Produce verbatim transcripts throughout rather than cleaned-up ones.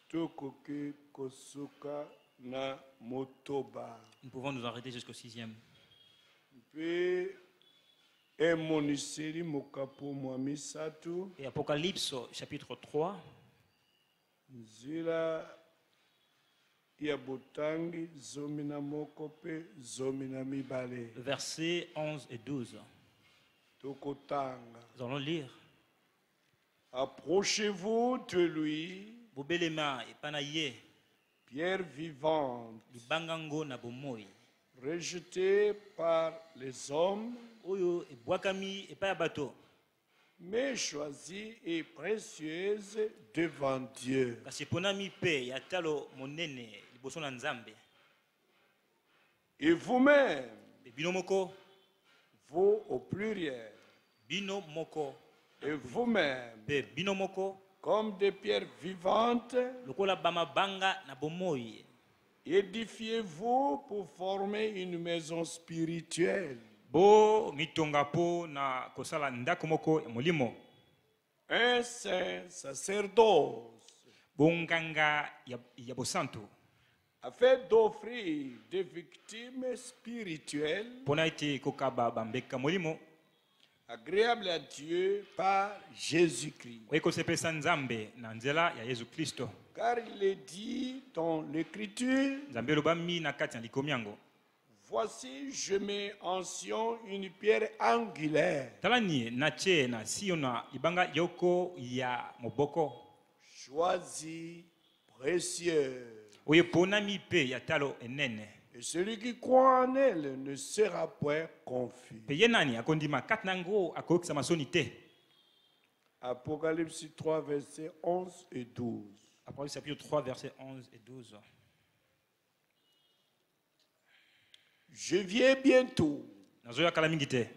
tokoki kosuka na motoba. Nous pouvons nous arrêter jusqu'au sixième. Mpe emoniseli mokapo mwa misatu. Et Apocalypse chapitre trois. Nzila ya botangi zomi na moko pe zomi na mibale. Versets onze et douze. Tokotanga. Nous allons lire. Approchez-vous de lui, Bobelema et Panaye, pierre vivante, Libangango na bomoi. rejetée par les hommes, Oyo e Bwakami et Payabato. mais choisie et précieuse devant Dieu. Kasi ponami pe ya talo monene liboso na Nzambe. Et vous-même, Be bino moko, vous au pluriel, bino moko, et vous-même, be bino moko, comme des pierres vivantes, lokola bama banga na bomoi. édifiez-vous pour former une maison spirituelle, Bo mitonga po na kosala ndako moko ya molimo. un saint sacerdoce, Bonganga ya, ya bosanto. afin d'offrir des victimes spirituelles Pona ete kokaba bambeka molimo. agréables à Dieu par Jésus-Christ. Oeko sepesa Nzambe na nzela ya Yesu Kristo. Car il est dit dans l'Écriture, Nzambe lobami na kati ya likomi yango. voici je mets en Sion une pierre angulaire, Talani na che na siona ibanga yoko ya moboko. choisie, précieuse. Oye ponami pe ya talo enene. Et celui qui croit en elle ne sera point confus. Pe ye nani akondima kati nango akokisa masoni te. Apocalypse trois, versets onze et douze. Apocalypse chapitre trois versets onze et douze. Je viens bientôt. Nazoya kala mingi te.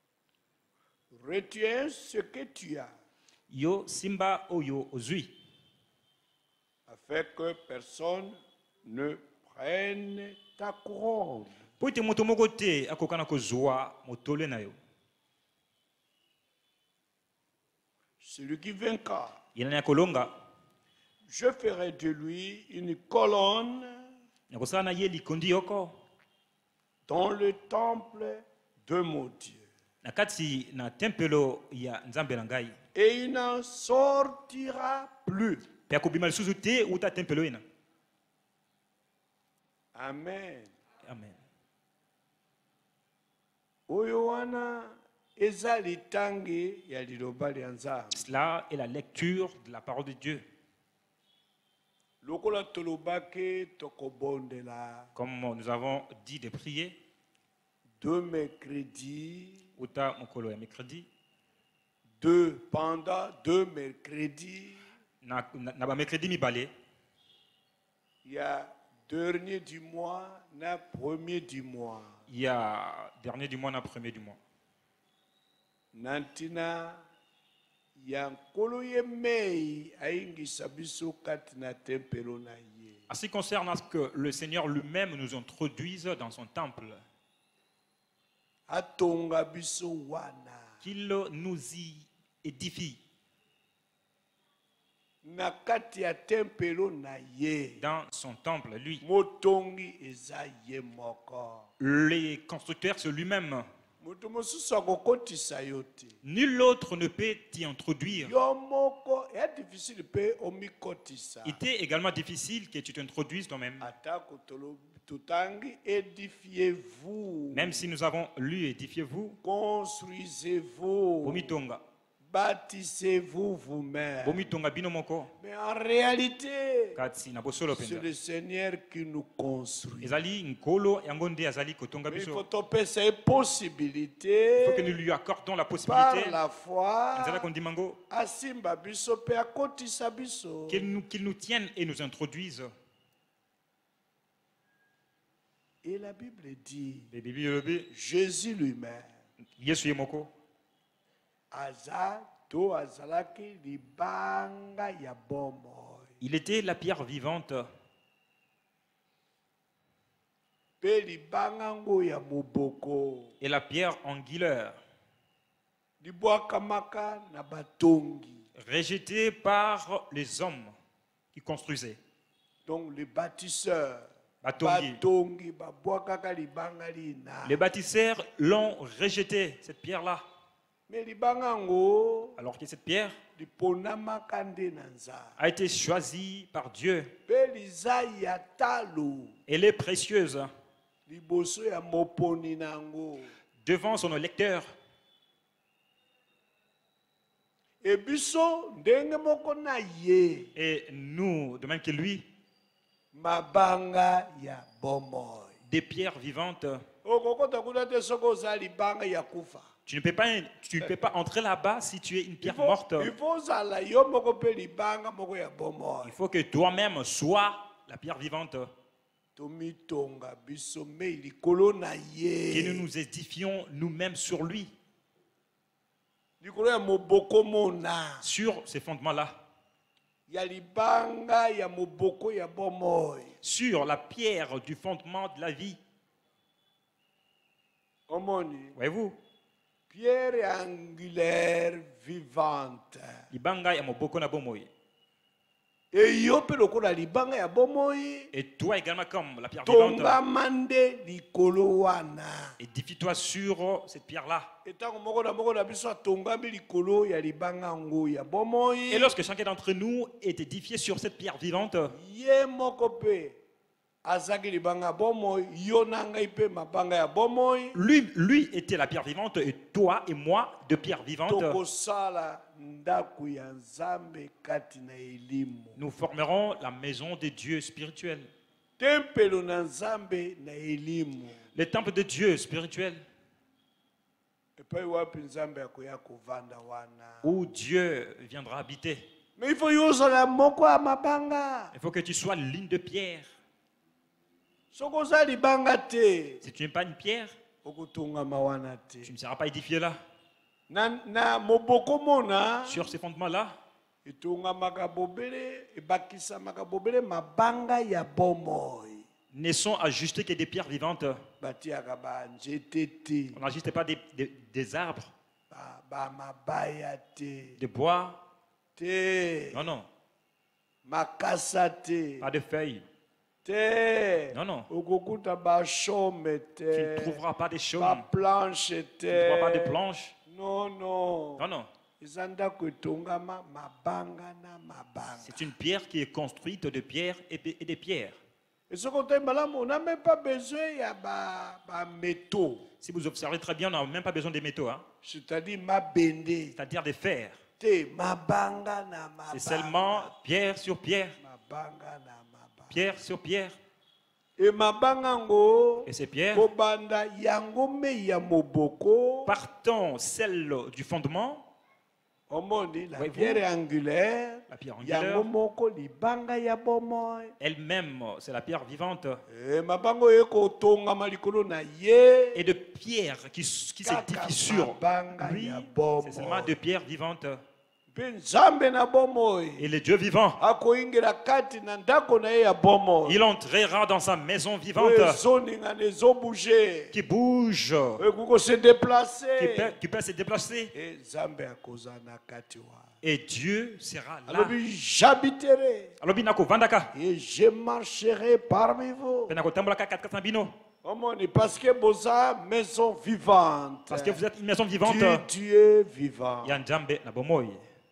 Retiens ce que tu as, Yo simba oyo ozui. afin que personne ne prenne ta couronne. Po ete moto moko te akokana kozwa motole na yo. Celui qui vaincra, Yenani akolonga. je ferai de lui une colonne Nakosala na ye likondi yoko. dans le temple de mon Dieu. Na kati na tempelo ya Nzambe na ngai. Et il n'en sortira plus. Pe akobima lisusu te uta tempelo ina. Amen. Amen. Oyo wana eza litangi ya liloba lya Nzambe. Cela est la lecture de la parole de Dieu. Lokola tolobake tokobondela Comme nous avons dit de prier, deux mercredis, uta mokolo ya mercredi, deux pendant deux mercredis, na, na, na ba mercredi mibale, il y a dernier du mois, na premier du mois. il y a dernier du mois na premier du mois. Nantina ya nkolo ye mei ayingisa biso kati na tempelo na ye. En ce qui concerne à ce que le Seigneur lui-même nous introduise dans son temple, Atonga biso wana. qu'il nous y édifie Na kati ya tempelo na ye. dans son temple, lui. Motongi eza ye moko. Le constructeur, c'est lui-même. Moto mosusu akokotisa yo te. Nul autre ne peut t'y introduire. Yo moko ya difficile pe omikotisa. Il était également difficile que tu t'introduises toi-même. Atako tolo tutangi, édifiez-vous. Même si nous avons lu édifiez-vous, Construisez-vous. bomitonga, Bâtissez-vous vous-même. bomitonga bino moko, Mais en réalité, kati na bosolo c'est penza. le Seigneur qui nous construit. Ezali nkolo yango nde azali kotonga Mais il biso. faut topper ces Il faut que possibilités nous lui accordons la par possibilité. la foi. Nzala kondimango, Asimba biso pe akotisa biso. qu'il nous, qu'il nous tienne et nous introduise. Et la Bible dit, Le Bible yobe, Jésus lui-même, Yesu ye moko, aza to azalaki libanga ya bomoi. il était la pierre vivante Pe libanga ngo ya moboko. et la pierre angulaire, Libwakamaka na batongi. rejetée par les hommes qui ils construisaient. Donc les bâtisseurs, Batongi. batongi, babwakaka libanga lina. Les bâtisseurs l'ont rejeté, cette pierre-là. Mais libanga ngo Alors que cette pierre liponamaka nde na nzambe. a été choisie par Dieu. Pe liza ya talo Elle est précieuse liboso ya moponi nango. devant son lecteur. E biso ndenge moko na ye Et nous, de même que lui, mabanga ya bomoi. des pierres vivantes. Okokota kuna te soko oza libanga ya kufa. Tu ne peux pas, tu ne peux pas entrer là-bas si tu es une Il pierre faut, morte. il faut ozala yo moko pe libanga moko ya bomoi. Il faut que toi-même sois la pierre vivante. Tomitonga biso me likolo na Que nous ye. nous édifions nous-mêmes sur lui, Likolo ya moboko mona. sur ces fondements-là, Ya libanga ya moboko ya bomoi. sur la pierre du fondement de la vie. Omoni. Voyez-vous, Pierre angulaire vivante. libanga ya moboko na bomoi. Et yo pe lokola libanga ya bomoi. Et toi également comme la pierre vivante, Tongama nde likolo wana. édifie-toi sur cette pierre-là. Etango moko na moko na biso atongami likolo ya libanga ngo ya bomoi. Et lorsque chacun d'entre nous est édifié sur cette pierre vivante, Ye moko pe azaki libanga ya bomoi, yo na ngai pe mabanga ya bomoi. lui, lui était la pierre vivante et toi et moi de pierre vivante. Tokosala ndaku ya Nzambe kati na elimu. Nous formerons la maison de Dieu spirituel, Tempelo na Nzambe na elimu. le temple de Dieu spirituel, Epai wapi Nzambe akoya kovanda wana. où Dieu viendra habiter. Mais il faut yozala moko ya mabanga. Il faut que tu sois l'une de pierre. Soko oza libanga te, Si tu n'es pas une pierre, okotongama wana te. tu ne seras pas édifié là. Na, na moboko mona, Sur ces fondements-là, etongamaka bobele, ebakisamaka bobele mabanga ya bomoi. ne sont ajustés que des pierres vivantes. Batiaka ba nzete te, On n'ajustait pas des, des- des arbres, ba, ba mabaya te, des bois. te, Non, non, makasa te, pas de feuilles. te. Non, non. Okokuta ba chaume Tu ne te, trouveras pas des ba chaumes. planche Tu ne te. trouveras pas de planches. Non, non. Non, non. Eza ndako etongama mabanga na mabanga. C'est une pierre qui est construite de pierres et de, et de pierres. Et ce qu'on t'aime là, on n'a même pas besoin il y a ba, ba métaux. Si vous observez très bien, on n'a même pas besoin des métaux, hein. C'est-à-dire ma bende. C'est-à-dire des fers. Te mabanga na mabanga. C'est seulement pierre sur pierre, Mabanga na mabanga. pierre sur pierre. Et mabanga ngo. Et ces pierres, Kobanda yango me ya moboko. partant celle du fondement, Omoni la Voyez-vous? pierre angulaire. la pierre angulaire, Yango moko libanga ya bomoi. elle-même, c'est la pierre vivante, Et mabango eko tonga malikolo na ye. et de pierre qui, qui Kaka s'édifie sur mabanga lui, ya bomoi. c'est seulement de pierres vivantes. Mpe Nzambe na bomoi. Et le Dieu vivant, Akoingela kati na ndako na ye ya bomoi. il entrera dans sa maison vivante, Oyo ezoningana ezobouge. qui bouge, Oyo kuko se qui déplacer. peut, qui peut se déplacer. Et Nzambe akoza na kati wa. Et Dieu sera là. Alobi j'habiterai Alors, binako vandaka, et je marcherai parmi vous. penako tambolaka katikati na bino, Omoni parce que boza maison vivante. parce que vous êtes une maison vivante. Dieu, Dieu vivant. Ya Nzambe na bomoi.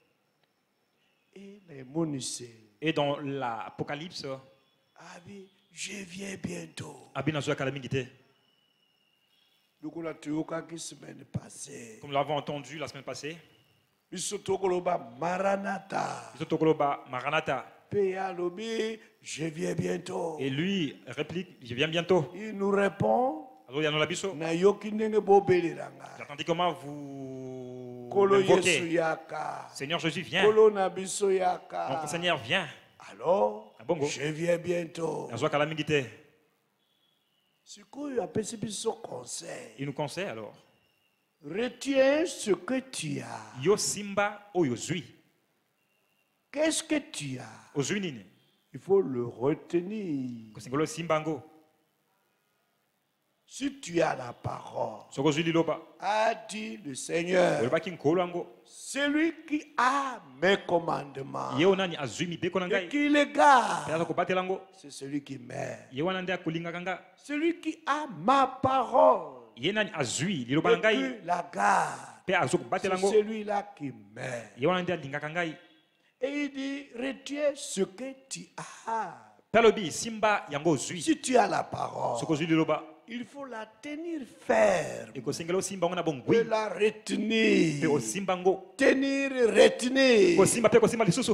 Et les monisés. Et dans l'Apocalypse, Abi, je viens bientôt. abina zoya kala mingi te. Lokola tuyokaki semaine passée. Comme nous l'avons entendu la semaine passée, Biso tokoloba Maranatha. biso tokoloba Maranatha. Pe alobi, je viens bientôt. Et lui réplique, je viens bientôt. Il nous répond, Alors il y a biso. na yoki ndenge bobelelanga. J'attendis comment vous Kolo Yesu m'invoquez. yaka. Seigneur Jésus, viens. Kolo na biso Donc yaka. Seigneur, viens. Alors, Ah, bongo. je viens bientôt. Nazoya kala mingi te. Sikoyo apesi biso conseil. Il nous conseille alors. Retiens ce que tu as. Yo simba oyo zui. Qu'est-ce que tu as? Ozui nini? Il faut le retenir. Kosingolo simbango. Si tu as la parole, soko zwi liloba a dit le Seigneur, olobaki nkolo yango celui qui a mes commandements ye wana nani azwi mibeko na et ngai qui les mpe garde, aza kobatela yango c'est celui qui m'aime. ye wana nde akolingaka nga Celui qui a ma parole ye nani azwi liloba na et ngai qui la garde, mpe azo kobatela c'est yango celui-là qui m'aime. ye wana nde alingaka ngai Et il dit, retiens ce que tu as. mpe alobi simba yango ozwi Si tu as la parole, soko ozwi liloba il faut la tenir ferme ekosengela osimba yango na et bongwi la mpe retenir. osimba yango Tenir, retenir. kosimba mpe kosimba lisusu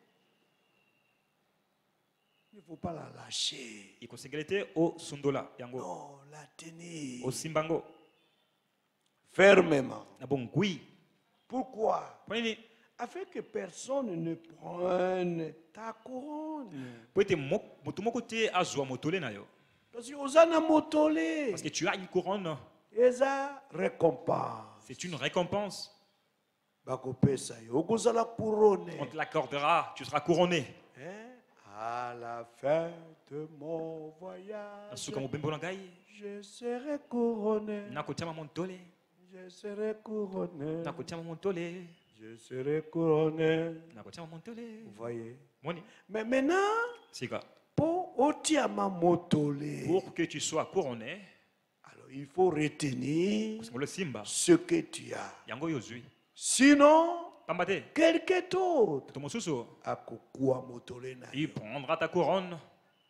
Il ne faut pas la lâcher. ekosengela ete osundola yango Non, la tenir osimba yango fermement. na bongwi Pourquoi? mpo nini Afin que personne ne prenne ta couronne. po ete mo- moto moko te azwa motole na yo Parce que Osana Motole, parce que tu as une couronne eza récompense. c'est une récompense Bakopesa yo, okozala couronne. on te l'accordera tu seras couronné Hein? À la fin de mon voyage, nasuka mobembo na ngai je serai couronné. nakotiama motole Je serai couronné. nakotiama motole Je serai couronné. nakotiama motole Vous voyez? moni Mais maintenant, sika pour otiama motole, pour que tu sois couronné alors il faut retenir kosengela osimba ce que tu as. yango oyo ozwi Sinon, pamba te quelqu'un d'autre moto mosusu akokua motole na il yo. prendra ta couronne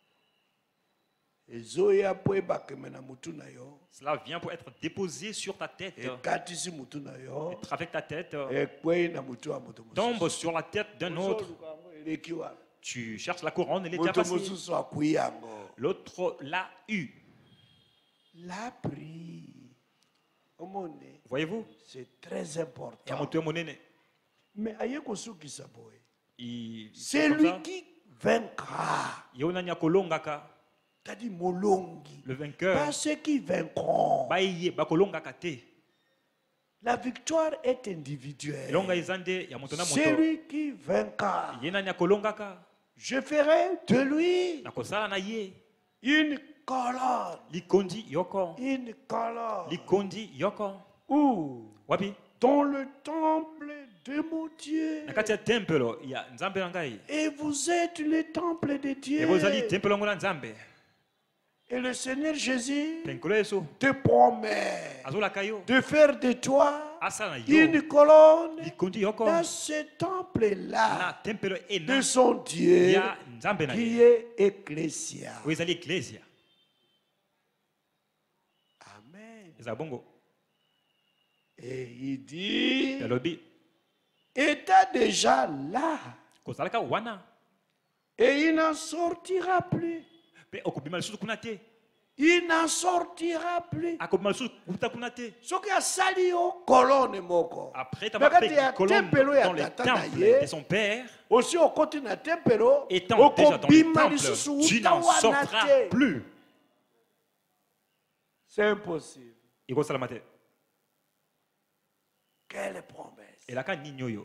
Ezoya po ebakeme na mutu na yo. cela vient pour être déposé sur ta tête Ekatisi mutu na yo. être avec ta tête Ekwei na mutu wa mutu mosusu. tombe sur la tête d'un autre Ozoluka yango eleki wapi? tu cherches la couronne elle est déjà Mutu passée mosusu akui yango. l'autre l'a eu La prie. Omone, voyez-vous c'est très ya important. moto ya monene Mais aye kosukisa boye. Il- C'est comme lui ça, qui vaincra. ye wana nani akolongaka C'est-à-dire molongi. le vainqueur Pas ceux qui vaincront. baye bakolongaka te La victoire est individuelle. elonga eza nde ya moto na moto Celui qui vaincra, ye nani akolongaka je ferai de lui nakosala na ye une colonne. likondi yoko Une colonne. likondi yoko Où, wapi dans le temple de mon Dieu. na kati ya tempelo ya nzambe na ngai Et vous êtes le temple de Dieu. e bozali tempelo yango na nzambe Et le Seigneur Jésus mpe nkolo yesu te promet azolaka yo de faire de toi asala na yo une colonne likondi yoko dans ce temple-là na tempelo e de na son Dieu ya nzambe na qui ye est Ecclésia. oyo ezali eklesia Amen. eza bongo Et il dit, alobi étant déjà là, kozalaka wana et il n'en sortira plus. mpe okobima lisusu kuna te Il n'en sortira plus. akobima lisusu kuta kuna te Soki asali yo colonne moko. après Na avoir kati fait ya colombe tempelo ya dans le tata na temple ye, de son père aussi okoti na tempelo, étant déjà dans le okobima lisusu temple tu uta n'en wana sortiras te. plus C'est impossible. ekosalama te Quelle promesse. elaka nini oyo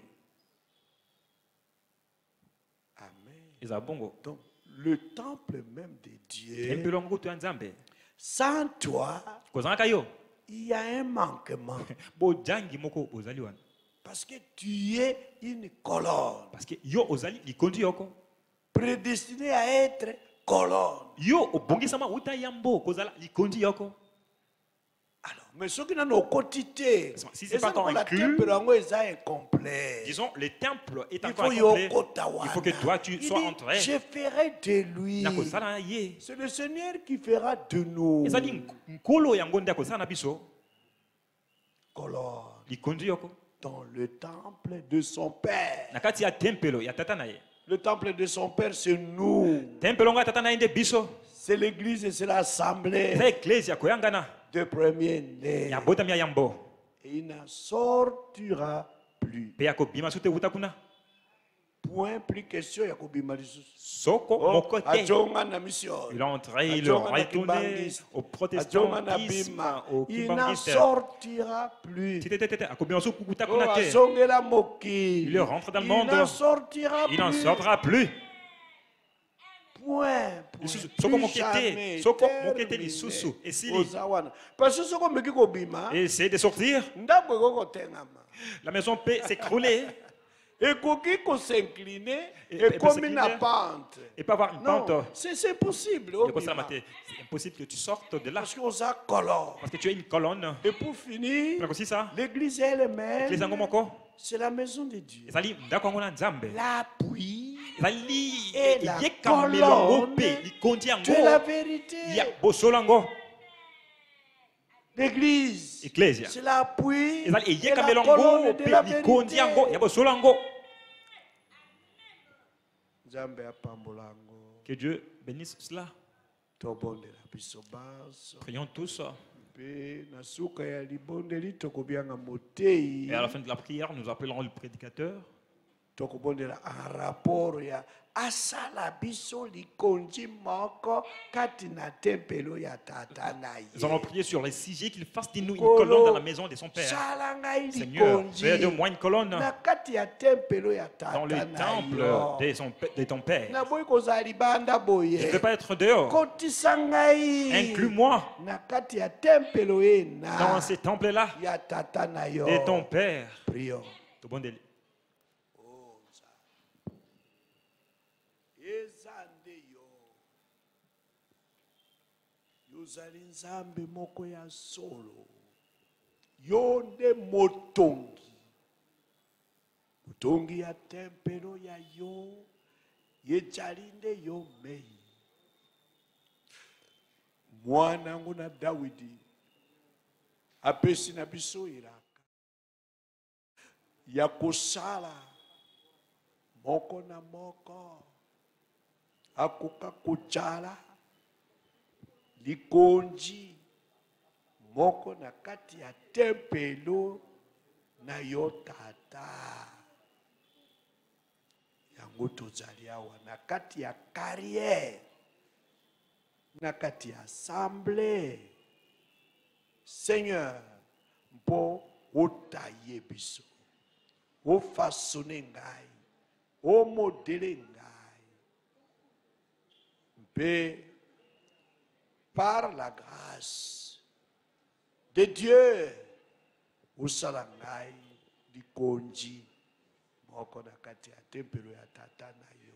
Amen. eza bongo Donc, le temple même de Dieu, tempelo yango to ya nzambe sans toi, kozalaka yo il y a un manquement. bojangi moko ozali wana Parce que tu es une colonne, parce que yo ozali likondi yoko prédestinée à être colonne. yo obongisama uta yambo kozala likondi yoko Alors, mais ce qui n'a pas quotité, Si c'est pas encore inclus, est incomplet. disons le temple est Il encore faut incomplet yokotawana. il faut que toi tu Il sois dit, entré je ferai de lui. nakosala na ye C'est le Seigneur qui fera de nous ezali nkolo yango nde akosala na biso colonne likondi yoko dans le temple de son Père. na kati ya tempelo ya tata na ye Le temple de son Père, c'est nous. tempelo ngo ya tata na ye nde biso C'est l'église et c'est l'assemblée eza eklesia koyangana de premier-né. ya botami ya yambo Et il n'en sortira plus. mpe ya kobima so te wuta kuna Point, plus question, Yakobima lisusu. soko Oh, moko te ajonga na mission. il est entré il est Ajonga na retourné kimbangiste. au Ajonga na protestantisme bima. au Il n'en kimbangiste sortira plus. tete akobima so kukuta Oh, kuna te azongela mokili. Il rentre dans le Il monde. n'en sortira il n'en plus. sortira plus Point, point. lisusu Plus soko moke jamais te soko moke te terminé. lisusu esili Oza wana. Parce que soko meki kobima, essaye de sortir ndako ekokotengama. la maison peut s'écrouler Ekoki kosincliner Et- et et peut comme s'incliner. na pente. et pas avoir une Non, pente c'est c'est possible. de Costa obima. Maté. C'est impossible que tu sortes de là Parce qu'on a color. parce que tu as une colonne. Et pour finir, C'est aussi ça. l'église Les elle-même, zango moko c'est la maison de Dieu. ezali ndako yango na Nzambe. L'appui Ezali et la yekamelo yango colonne mpe likondi yango de la vérité. ya bosolo yango. L'église, Ecclesia. c'est l'appui ezali et la eyekamelo yango colonne de la mpe likondi yango ya vérité. bosolo yango. Nzambe apambola yango. Que Dieu bénisse cela. Tobondela biso baso. Prions tous. Mpe na suka ya libondeli tokobianga motei. Et à la fin de la prière, nous appellerons le prédicateur. Tokobondela en rapport ya asala biso likonzi moko kati na tempelo ya tata na Nous allons ye. prier sur les sujets qu'il fasse de nous une Kolo, colonne dans la maison de son Père. Sala ngai Seigneur, likonzi fais de moi une colonne na kati ya tempelo ya dans le tata na temple yo. de, son, de ton Père. Naboyi kozala libanda Je ne boye. veux pas être dehors. Kotisa ngai Inclus-moi na kati ya tempelo ye na dans ces temples-là ya tata na yo. de ton Père. Prions. Tobondeli. Ezande yo. Yozali nzambe moko ya solo. Yo nde motongi. Motongi ya tempelo ya yo. Yejali nde yo mei. Mwana ngo na Dawidi. Apesi na biso iraka. Ya kosala. Moko na moko. Akoka kochala likonzi moko na kati ya tempelo na yo tata. Yango tozali awa na kati ya carrière, na kati ya assemblée. Seigneur, mpo otaye biso, ofasone ngai, omodele ngai. Paix, par la grâce de Dieu, usalangai likonzi moko na kati ya tempelo ya tata na yo.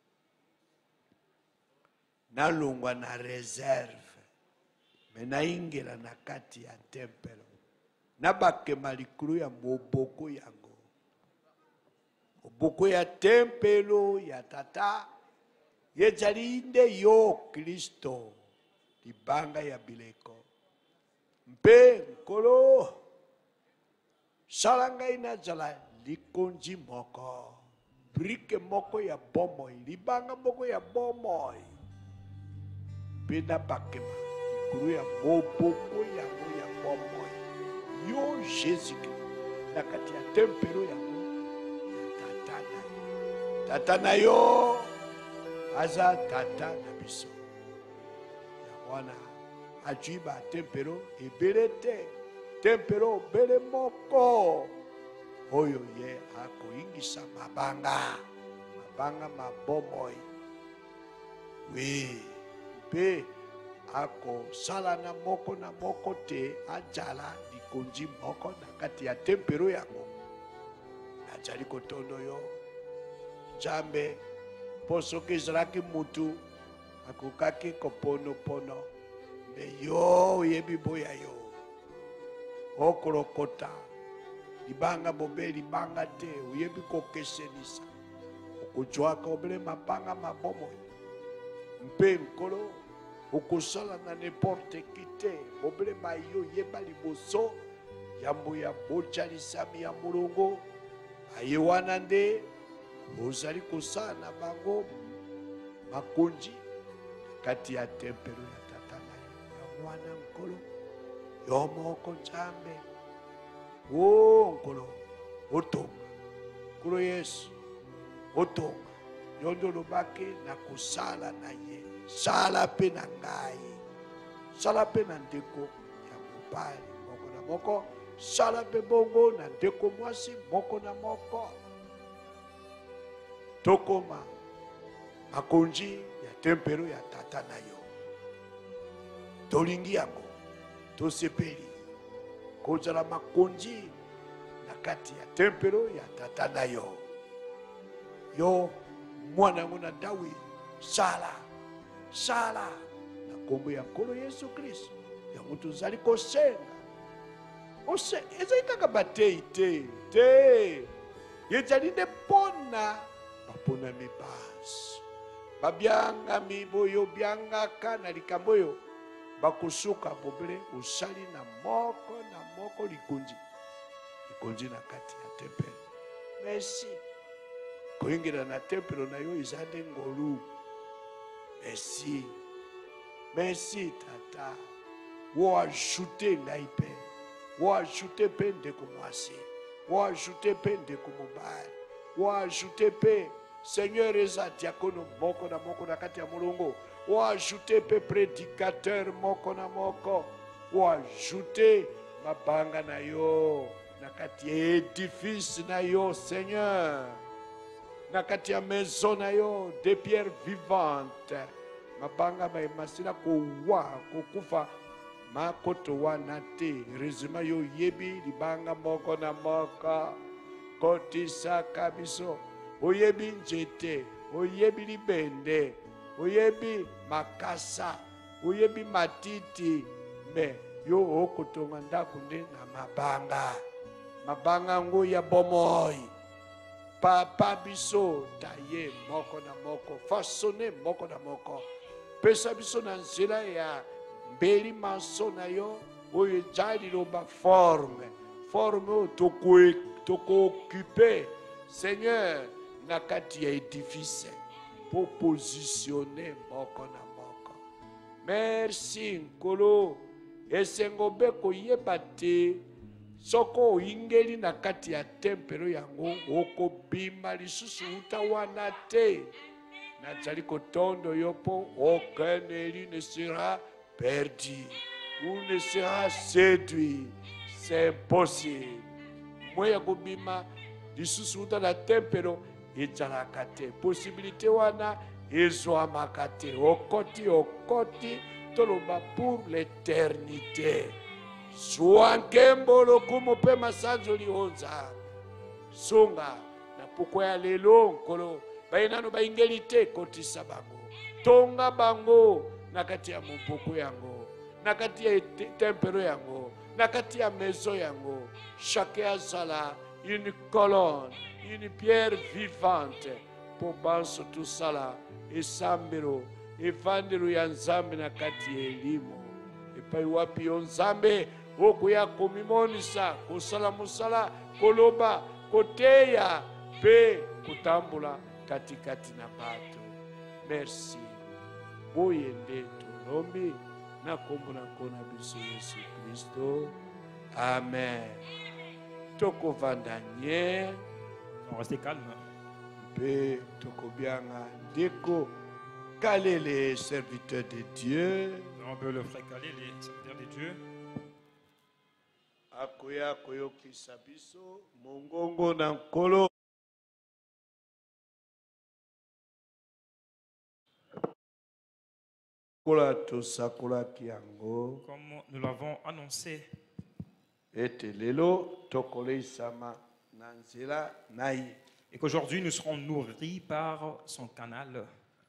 Nalongwa na réserve, me naingela na kati ya tempelo. Nabakema likulu ya moboko yango. Moboko ya tempelo ya tata. Yejali nde yo Kristo libanga ya bileko. Mpe nkolo sala ngai nazala likonzi moko, brike moko ya bomoi, libanga moko ya bomoi. Mpe nabakema likulu ya moboko yango ya bomoi. Yo Jésus-Christ na kati ya tempelo yango ya tata na yo. Tata na yo aza tata na biso. Ya wana ajiba tempelo ebele te. Tempelo bele moko. Oyo ye akoingisa mabanga. Mabanga mabomoi. Oui. Mpe ako sala na moko na moko te ajala likonzi moko na kati ya tempelo yango. Najali kotondo yo. Nzambe poso ke ezalaki mutu akokaki koponopono, me yo oyebi boya yo okolokota libanga bobe libanga te oyebi kokesenisa okozwaka obele mabanga mabomoi. Mpe nkolo okosala na n'importe ki te obele mayo yeba liboso yambo ya bojalisami ya mulongo aye wana nde ozali kosala na bango makonzi kati ya tempelo ya tata na yo. Ya mwana nkolo yo moko Nzambe. O nkolo otonga nkolo Yesu otonga yo nde olobaki na kosala na ye. Sala mpe na ngai, sala mpe na ndeko ya mobali moko na moko, sala mpe bongo na ndeko mwasi moko na moko. Tokoma makonzi ya tempelo ya tata na yo tolingi yango tosepeli kozala makonzi na kati ya tempelo ya tata na yo yo mwana yango na Dawi sala sala na kombo ya nkolo Yesu Kristo yango tozali kosenga ose ezali kaka batei te te ezali nde mpona baponami basi babyangami boyo byangaka na likambo oyo bakosuka bobele osali na moko na moko likonzi likonzi na kati ya tempelo. Merci koyingela na tempelo na yo eza nde ngolu. Merci merci tata wo ajute ngai mpe wo ajute mpe ndeko mwasi wo ajute mpe ndeko mobali wo ajute mpe Seigneur eza diakono moko na moko na kati ya molongo wo ajute mpe prédicateur moko na moko wo ajute mabanga na yo na kati ya édifice na yo Seigneur na kati ya maison na yo des pierres vivantes mabanga maemasila kowa kokufa makoto wana te rezima yo yebi libanga moko na moko kotisaka biso oyebi nzete oyebi libende oyebi makasa oyebi matiti me yo okotonga ndako nde na mabanga mabanga ngo ya bomoi papa biso taye moko na moko façonne moko na moko pesa biso na nzela ya mbeli maso na yo oyo eza liloba forme forme oyo tokookupe Seigneur na kati ya édifice po positionne moko na moko. Merci nkolo esengo mpe koyeba te soko oyingeli na kati ya tempelo yango okobima lisusu uta wana te nazali kotondo yo mpo aucun élu ne sera perdu ou ne sera séduit. C'est impossible. Moi ya kobima lisusu uta na tempelo ezalaka te possibilité wana ezwamaka te okoti okoti toloba pour l'éternité. Zwa nkembo lokumu mpe masanzoli onza sunga na pokwa ya lelo nkolo bainano baingeli te kotisa bango tonga bango na kati ya mopoko yango na kati ya tempelo yango na kati ya maison yango chacun azala une colonne une pierre vivante po banso tosala esambelo evandelo ya nzambe na kati ya elimo epai wapi yo nzambe okoya komimonisa kosala mosala koloba koteya mpe kotambola katikati na bato. Merci boye nde tolombi na kombo na nkolo na biso Yesu Kristo, amen. Tokovanda nye On reste calme. mpe tokobianga ndeko Kalele, serviteur de Dieu. On peut le frère Kalé, les serviteurs de Dieu. Akoya koyokisa biso mongongo na nkolo. Kola tosakolaki yango. Comme nous l'avons annoncé, Ete lelo tokoleisama na nzela nai. et qu'aujourd'hui nous serons nourris par son canal.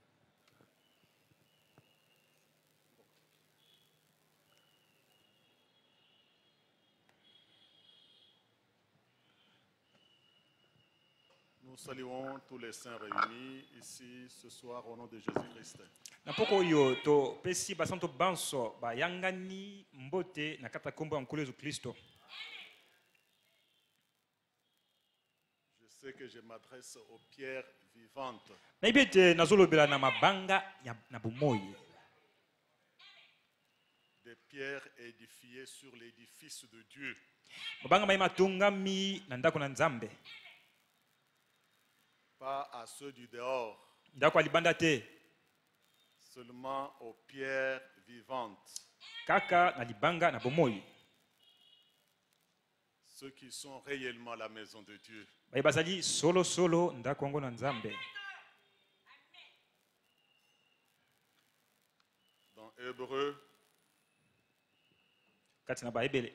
Nous saluons tous les saints réunis ici ce soir au nom de Jésus-Christ. Na poko yo to pesi basanto banso ba yangani mbote na kata kombo ya nkolo Yesu Kristo. Je sais que je m'adresse aux pierres vivantes. Na ibete nazolobela na mabanga ya na bomoi. Des pierres édifiées sur l'édifice de Dieu. Mabanga mai matungami na ndako na Nzambe. Pas à ceux du dehors, Ndako alibanda te. seulement aux pierres vivantes. Kaka na libanga na bomoi. Ceux qui sont réellement la maison de Dieu. Ba bazali solo solo ndako ngo na Nzambe. Hébreux, kati na baebele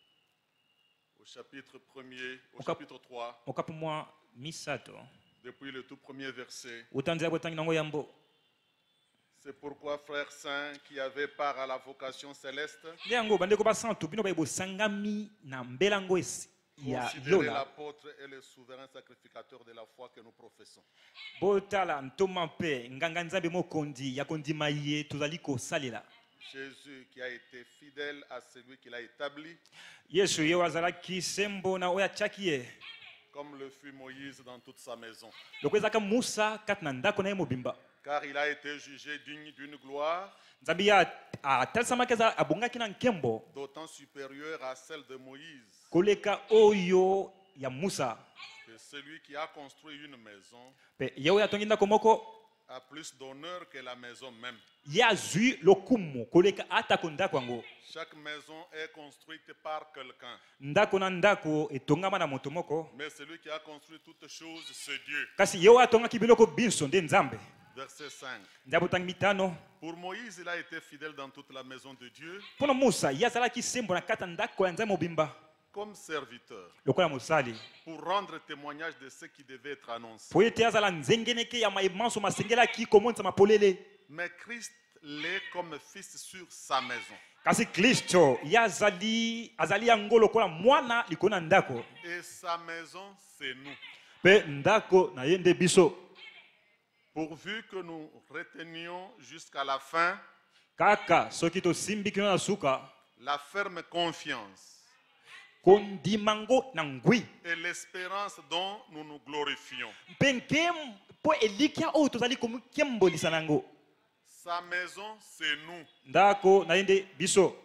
au chapitre premier, au Au cap- chapitre trois, okapu mwa misato depuis le tout premier verset. utanzila botangi nango yambo. C'est pourquoi, frères saints, qui avaient part à la vocation céleste, nde yango bandeko basantu bino baye bosangami na mbelango esi ya considérez yola l'apôtre et le souverain sacrificateur de la foi que nous professons. botala ntoma mpe nganga nzambe mokondi ya kondima ye tozali kosalela Jésus qui a été fidèle à celui qui l'a établi, yesu ye oyo azalaki sembo na oyo atiaki ye comme le fut Moïse dans toute sa maison. loko ezalaka musa kati na ndako na ye mobimba Car il a été jugé digne d'une gloire nzambe ye atalisamaki aza abongaki na nkembo d'autant supérieure à celle de Moïse koleka oyo ya musa que celui qui a construit une maison mpe ye oyo atongi ndako moko a plus d'honneur que la maison même. ye azwi lokumu koleka atako ndako yango. Chaque maison est construite par quelqu'un, Ndako na ndako etongama na moto moko mais celui qui a construit toutes choses, c'est Dieu. kasi ye oyo atongaki biloko biso nde nzambe. Verset cinq. nde abotangi mitano Pour Moïse, il a été fidèle dans toute la maison de Dieu mpo na musa ye azalaki sembo na kati ya ndako ya nzambe mobimba comme serviteur, lokola mosali pour rendre témoignage de ce qui devait être annoncé. po ete azala nzengeneke ya maemanso masengelaki komonisa mapolele. Mais Christ l'est comme fils sur sa maison. kasi kristo ye azali azali yango lokola mwana likolo na ndako Et sa maison, c'est nous. mpe ndako na ye nde biso. Pourvu que nous retenions jusqu'à la fin kaka soki tosimbi kino na suka la ferme confiance kondimango na ngwi et l'espérance dont nous nous glorifions. mpe nkem mpo elikya oyo tozali komikembolisa nango. Sa maison, c'est nous. ndako na ye nde biso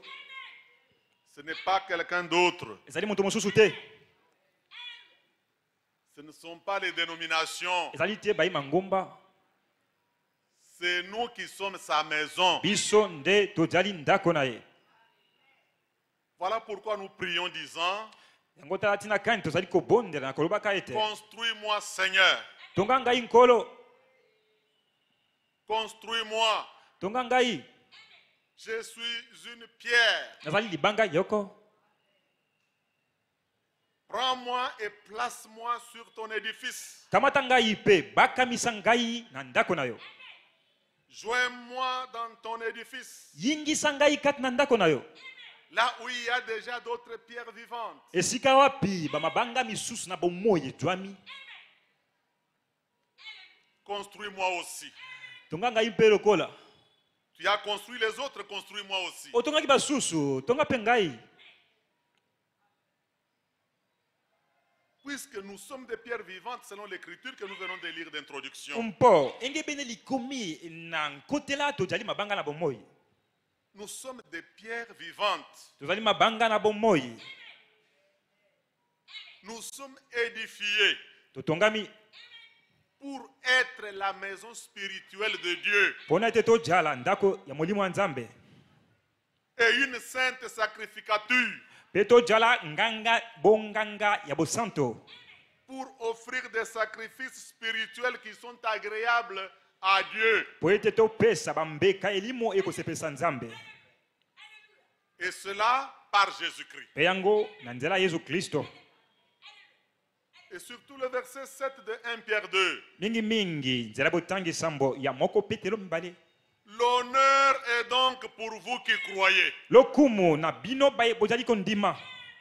Ce n'est pas quelqu'un d'autre. ezali moto mosusu te Ce ne sont pas les dénominations. ezali te bayima ngomba C'est nous qui sommes sa maison. biso nde tozali ndako na ye. Voilà pourquoi nous prions disant, yango tala ntina kani tozali kobondela na kolobaka ete construis-moi Seigneur, tonga ngai nkolo construis-moi. tonga ngai Je suis une pierre. nazali libanga yoko Prends-moi et place-moi sur ton édifice. kamata ngai mpe bakamisa ngai na ndako na yo. Joins-moi dans ton édifice. yingisa ngai kati na ndako na yo Là où il y a déjà d'autres pierres vivantes. esika wapi bamabanga misusu na bomoi etwami. Construis-moi aussi. tonga ngai mpe lokola Tu as construit les autres, construis-moi aussi. otongaki basusu tonga mpe ngai. Puisque nous sommes des pierres vivantes selon l'écriture que nous venons de lire d'introduction. mpo enge bene likomi na nkotela tozali mabanga na bomoi. Nous sommes des pierres vivantes. tozali mabanga na bomoi Nous sommes édifiés totongami pour être la maison spirituelle de Dieu mpona ete tojala ndako ya molimo wa nzambe et une sainte sacrificature mpe tojala nganga bonganga ya bosanto pour offrir des sacrifices spirituels qui sont agréables à Dieu. po ete topesa bambeka elimo ekosepelisa nzambe Et cela par Jésus-Christ. mpe yango na nzela ya yesu kristo. Et surtout le verset sept de premier Pierre deux. mingimingi nzela botangisa mbo ya moko petelo mibale. L'honneur est donc pour vous qui croyez. lokumu na bino baye bozali kondima.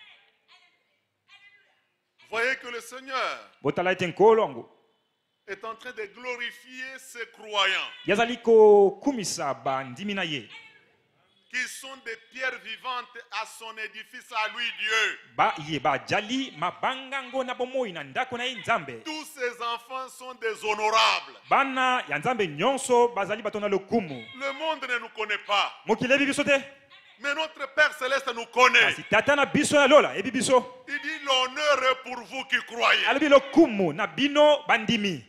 Voyez que le Seigneur botala ete nkolo yango est en train de glorifier ses croyants yazali kokumisa bandimi na ye qui sont des pierres vivantes à son édifice à lui Dieu. ba ye bajali mabanga ngo na bomoi na ndako na ye nzambe. Tous ces enfants sont des honorables. bana ya nzambe nyonso bazali bato na lokumu. Le monde ne nous connaît pas, mokili ebi biso te mais notre Père Céleste nous connaît. kasi tata na biso ya lola ebi biso. Il dit l'honneur est pour vous qui croyez. alobi lokumu na bino bandimi.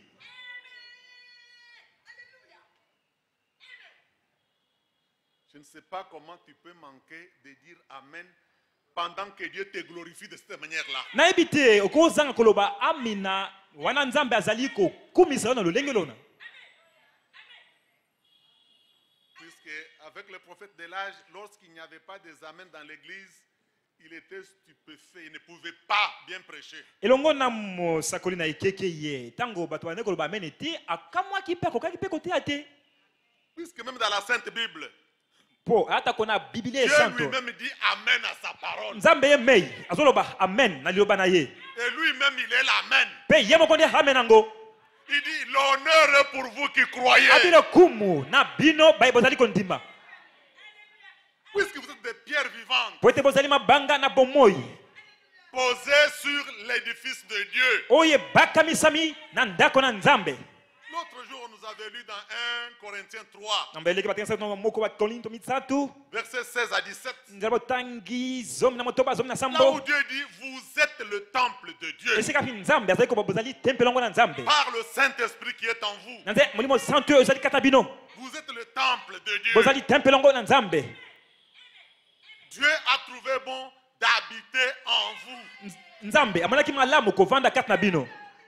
Je ne sais pas comment tu peux manquer de dire Amen pendant que Dieu te glorifie de cette manière-là. nayebi te okozanga koloba amina wana nzambe azali kokumisa yo na lolenge lona. Puisque avec le prophète de l'âge, lorsqu'il n'y avait pas des amens dans l'église, il était stupéfait, il ne pouvait pas bien prêcher. elongo na mosakoli na ekeke ye tango bato bane koloba amen ete akamwaki mpe akokaki mpe koteya te Puisque même dans la Sainte Bible, mpo atako na biblia Dieu esanto lui-même dit Amen à sa parole. nzambe ye mei azoloba amen na liloba na ye Et lui-même, il est l'Amen. mpe ye moko nde amen yango Il dit, l'honneur est pour vous qui croyez. abino kumu na bino baye bozali kondima Puisque vous êtes des pierres vivantes, po ete bozali mabanga na bomoi posées sur l'édifice de Dieu. oyo ebakamisami na ndako na nzambe L'autre jour, on nous avait lu dans un Corinthiens trois, namba eleki batengisaki na moko bakolinto mitatu versets seize à dix-sept. nzela botangi zomi na motoba zomi na Là où sambo Dieu dit, vous êtes le temple de Dieu. esika fi nzambe azali koba bozali tempelo yango na nzambe Par le Saint-Esprit qui est en vous. na nze molimo santo oyo ezali kata bino Vous êtes le temple de Dieu. bozali tempelo yango na nzambe Dieu a trouvé bon d'habiter en vous. Nz- nzambe amonaki malamu kovanda kati na bino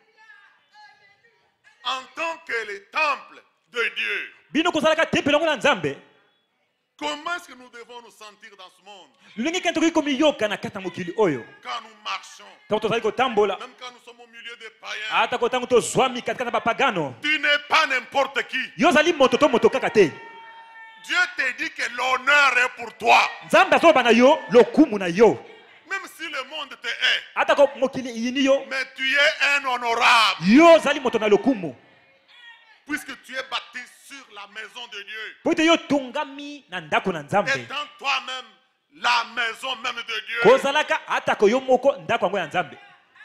En tant que le temple de Dieu. bino kozalaka tempelo yango na nzambe Comment est-ce que nous devons nous sentir dans ce monde lolenge kani tokoki komiyoka na kati ya mokili oyo quand nous marchons, ntango tozali kotambola même quand nous sommes au milieu des païens? ata ko ntango tozwami katikati na bapagano Tu n'es pas n'importe qui. yo ozali moto to moto kaka te Dieu te dit que l'honneur est pour toi. nzambe azoloba na yo lokumu na yo Même si le monde te hait, ata ko mokili iyini yo mais tu es un honorable. yo ozali moto na lokumu Puisque tu es bâti sur la maison de Dieu. po ete yo tongami na ndako na nzambe Étant toi-même la maison même de Dieu. kozalaka atako yo moko ndako yango ya nzambe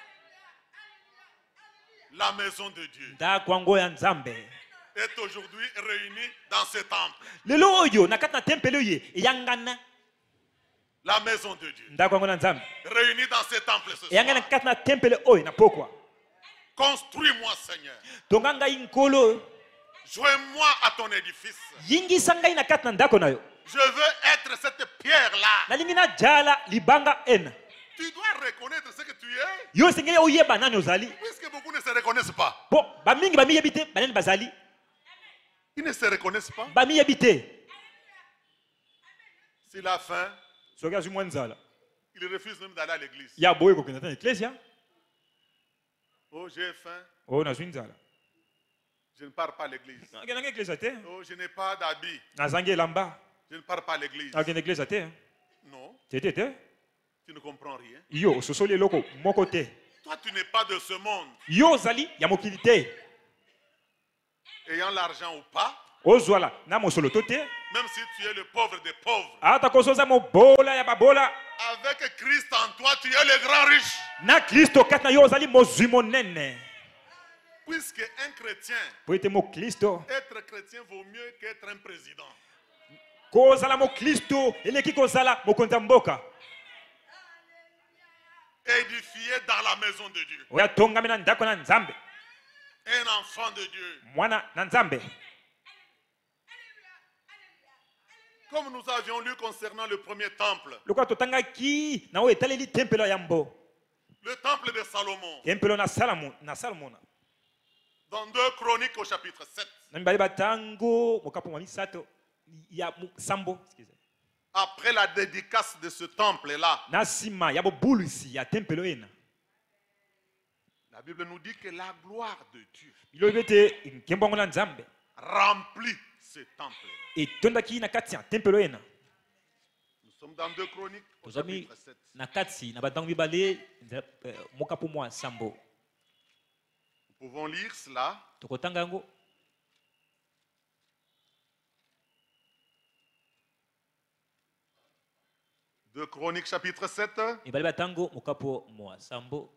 La maison de Dieu ndako yango ya nzambe est aujourd'hui réunie dans ce temple. lelo oyo na kati na tempelo ye eyangana La maison de Dieu ndako yango na nzambe réunie dans ce temple ce eyangana soir. kati na tempelo oyo na pokwa Construis-moi, Seigneur. tonga ngai nkolo Joins-moi à ton édifice. yingisa ngai na kati na ndako na yo Je veux être cette pierre-là. nalingi najala libanga ena Tu dois reconnaître ce que tu es. yo osengeli oyeba nani ozali Puisque beaucoup ne se reconnaissent pas. po bamingi bamiyebi te banani bazali Ils ne se reconnaissent pas. bamiyebi te S'il a faim, soki azwi mwa nzala il refuse même d'aller à l'église. ya boye kokenda te na eklesia Oh, j'ai faim. oyo nazwi nzala Je ne pars pas à l'église. akendanga eklesia te Oh, je n'ai pas d'habit. nazangi elamba Je ne pars pas à l'église. akende eklesia te Non, tete te tu ne comprends rien. yo ososoli eloko moko te Toi, tu n'es pas de ce monde. yo ozali ya mokili te Ayant l'argent ou pas, ozwala na mosolo to te même si tu es le pauvre des pauvres. ata koso oza mobola ya babola Avec Christ en toi, tu es le grand riche. na kristo kati na yo ozali mozwi monene Puisque un chrétien, po ete moklisto être chrétien vaut mieux qu'être un président. kozala moklisto eleki kozala mokonzi ya mboka Édifié dans la maison de Dieu. oyo atongami na ndako na nzambe Un enfant de Dieu. mwana na nzambe Comme nous avions lu concernant le premier temple, lokola totangaki na oyo etaleli tempelo ya yambo le temple de Salomon, tempelo na salomo na salomona dans deux Chroniques au chapitre sept, na mibale batango mokapo mwa misato ya mo- sambo excuse. après la dédicace de ce temple-là, na nsima ya bobulisi ya tempelo ena la Bible nous dit que la gloire de Dieu bilobi ete nkembo yango na nzambe remplit ce temple. etondaki na kati ya tempelo ena Nous sommes dans deux Chroniques au tozami chapitre sept. na kati na batango mibale nzela- eh, mokapo mwa sambo Nous pouvons lire cela. tokotanga yango deux Chroniques chapitre sept, mibale batango mokapo mwa sambo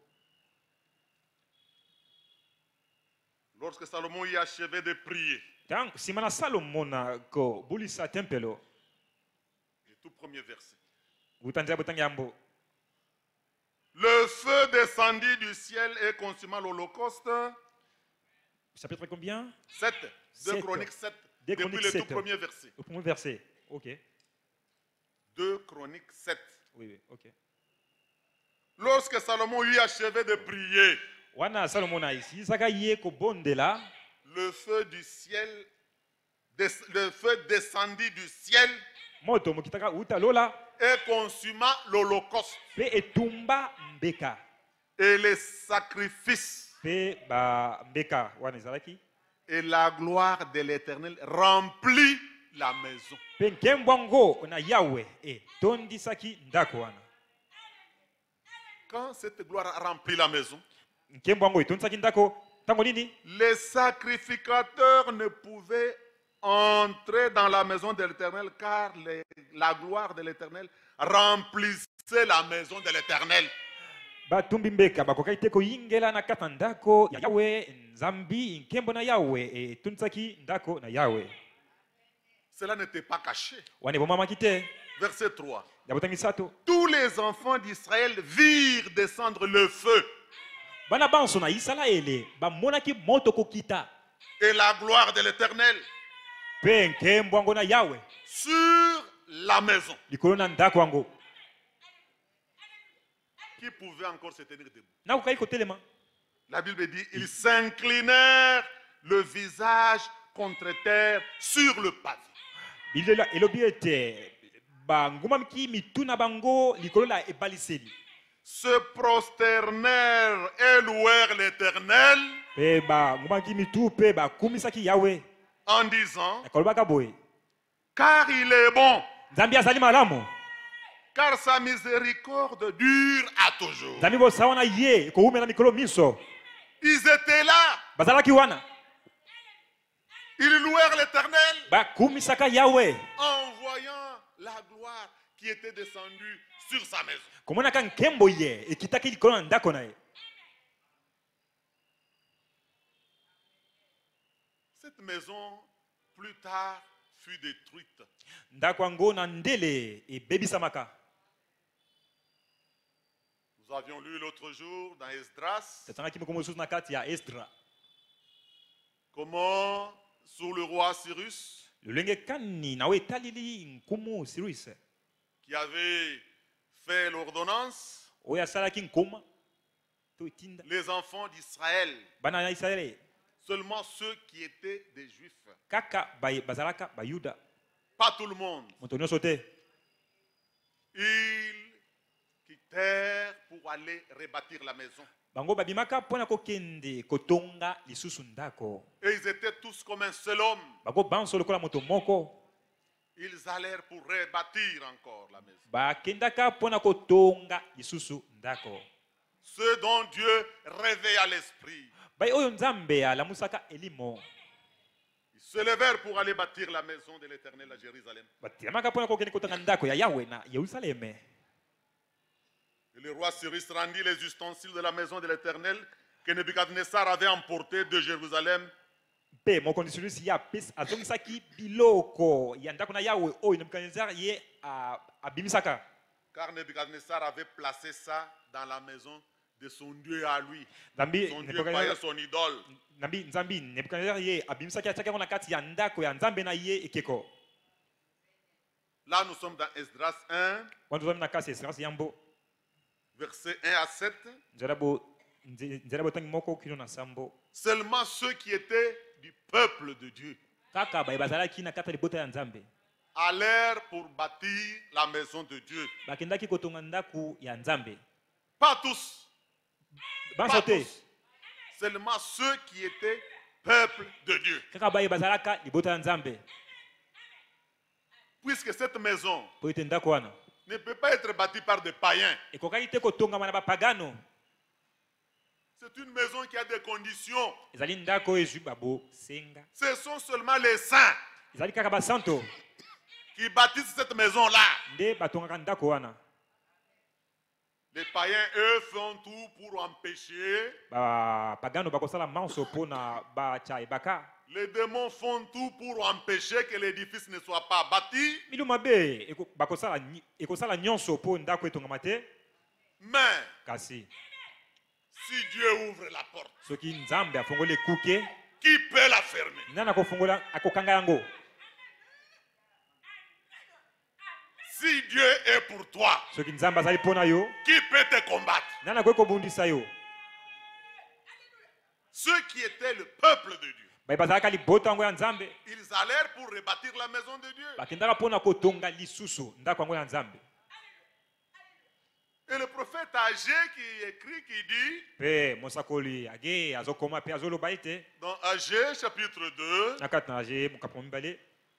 lorsque Salomon y achevait de prier, ntango nsima na salomo na kobulisa tempelo le tout premier verset. kuta nzela botangi yambo Le feu descendit du ciel et consuma l'holocauste. chapitre combien sept. deux Sept. Chroniques sept. Deux Depuis Chroniques le sept. tout premier verset. le premier verset ok deux Chroniques sept. oui oui ok Lorsque Salomon eut achevé de prier, wana salomo na esilisaka ye kobondela le feu du ciel des- le feu descendit du ciel moto mokitaka uta lola et consuma l'holocauste pe etumba mbeka et les sacrifices. pe ba mbeka wana ezalaki Et la gloire de l'Éternel remplit la maison. pe nkembo yango na yawe etondisaki ndako wana. Quand cette gloire a rempli la maison, Nkembo yango etondisaki ndako ntango nini les sacrificateurs ne pouvaient entrer dans la maison de l'Éternel car les- la gloire de l'Éternel remplissait la maison de l'Éternel. batumbi mbeka bakokaki te koyingela na kati na ndako ya yawe nzambi nkembo na yawe etondisaki ndako na yawe Cela n'était pas caché. wana ebomamaki te. Verset trois. Ya botangi misato Tous les enfants d'Israël virent descendre le feu bana banso na isalaele bamonaki moto kokita et la gloire de l'Éternel mpe nkembo yango na yawe sur la maison. likolo na ndako yango Qui pouvait encore se tenir debout? nakokaki kotelema. La Bible dit, ils s'inclinèrent le visage contre terre sur le pavé. Biblia elobi ete bangumamaki mitu na bango likolo la ebaliseli Se prosternèrent et louèrent l'Éternel mpe bangumamaki mitu mpe bakumisaki yawe en disant, nakolobaka boye car il est bon, nzambi azali malamu car sa miséricorde dure à toujours. nzambi bosawa na ye ekoumela mikolo miso. Ils étaient là, Bazalaki wana ils louèrent l'Éternel bakumisaka yawe en voyant la gloire qui était descendue sur sa maison. komonaka nkembo ye ekitaki likolo na ndako na ye. Cette maison, plus tard, fut détruite. ndako yango na ndele ebebisamaka. Nous avions lu l'autre jour dans Esdras tatangaki moko mosusu na kati ya Esdra comment, sous le roi Cyrus, lolenge kani nawe etaleli nkumu Cyrus qui avait fait l'ordonnance, oyo asalaki nkoma to etinda les enfants d'Israël, bana ya Israele seulement ceux qui étaient des Juifs, kaka baye- bazalaka bayuda pas tout le monde, moto nyonso te ils quittèrent pour aller rebâtir la maison. bango babimaka mpona kokende kotonga lisusu ndako Et ils étaient tous comme un seul homme. bango banso lokola moto moko Ils allèrent pour rebâtir encore la maison. bakendaka mpona kotonga lisusu ndako Ceux dont Dieu réveilla l'esprit. bai oyo nzambe alamusaka elimo Ils se levèrent pour aller bâtir la maison de l'Éternel à Jérusalem. batiamaka mpona kokende kotonga ndako ya yawe na yerusaleme. Et le roi Cyrus rendit les ustensiles de la maison de l'Éternel que Nebuchadnezzar avait emportés de Jérusalem mpe mokonzi Cyrus ye apesi azongisaki biloko ya ndako na yawe oyo nebukadnezar ye a- abimisaka car Nebuchadnezzar avait placé ça dans la maison de son Dieu à lui. nzambi Son Dieu Nebukadnezar- voyait son idole. Nambi- nzambi nebukadnezar ye abimisaki atiaki yango na kati ya ndako ya nzambe na ye ekeko Là, nous sommes dans Esdras un, wana tozami na kasi ya esperance yambo versets un à sept. nzela bo- nze- nzela botangi moko kino na sambo Seulement ceux qui étaient du peuple de Dieu kaka baye bazalaki na kati ya libota ya nzambe allèrent pour bâtir la maison de Dieu. bakendaki kotonga ndako ya nzambe Pas tous, banso pas te tous. Seulement ceux qui étaient peuple de Dieu. kaka baye bazalaka libota ya nzambe Puisque cette maison po ete ndako wana ne peut pas être bâtie par des païens. ekokaki te kotongama na bapagano. C'est une maison qui a des conditions. ezali ndako oyo ezwi babosenga Ce sont seulement les saints ezali kaka basanto qui bâtissent cette maison-là. nde batongaka ndako wana. Les païens, eux, font tout pour empêcher. bapagano bakosala manso mpona batya ebaka. Les démons font tout pour empêcher que l'édifice ne soit pas bâti. milu mabe eko- bakosala nyi- ekosala nyonso mpo ndako etongama te. Mais kasi si Dieu ouvre la porte, soki nzambe afongoli ekuke qui peut la fermer? nani akofongola akokanga yango. Si Dieu est pour toi, soki nzambe azali mpona yo qui peut te combattre? nani akoki kobundisa yo. Ceux qui étaient le peuple de Dieu, Ba bazaka liboto yango ya Nzambe. Ils allèrent pour rebâtir la maison de Dieu. Bakendaka pona kotonga lisusu ndako yango ya Nzambe. Et le prophète Agé qui écrit, qui dit, Pe mosakoli age azokoma pe azoloba ete. dans Agé chapitre deux, Nakata age mukapo mibale.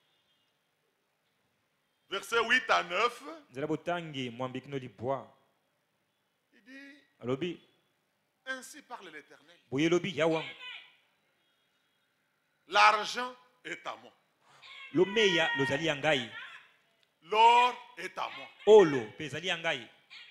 versets huit à neuf, Nzela botangi mwambikino libwa. il dit, Alobi ainsi parle l'Éternel. boye lobi yawa. L'argent est à moi. Lomeya lozali yangai. L'or est à moi. Olo pe zali yangai.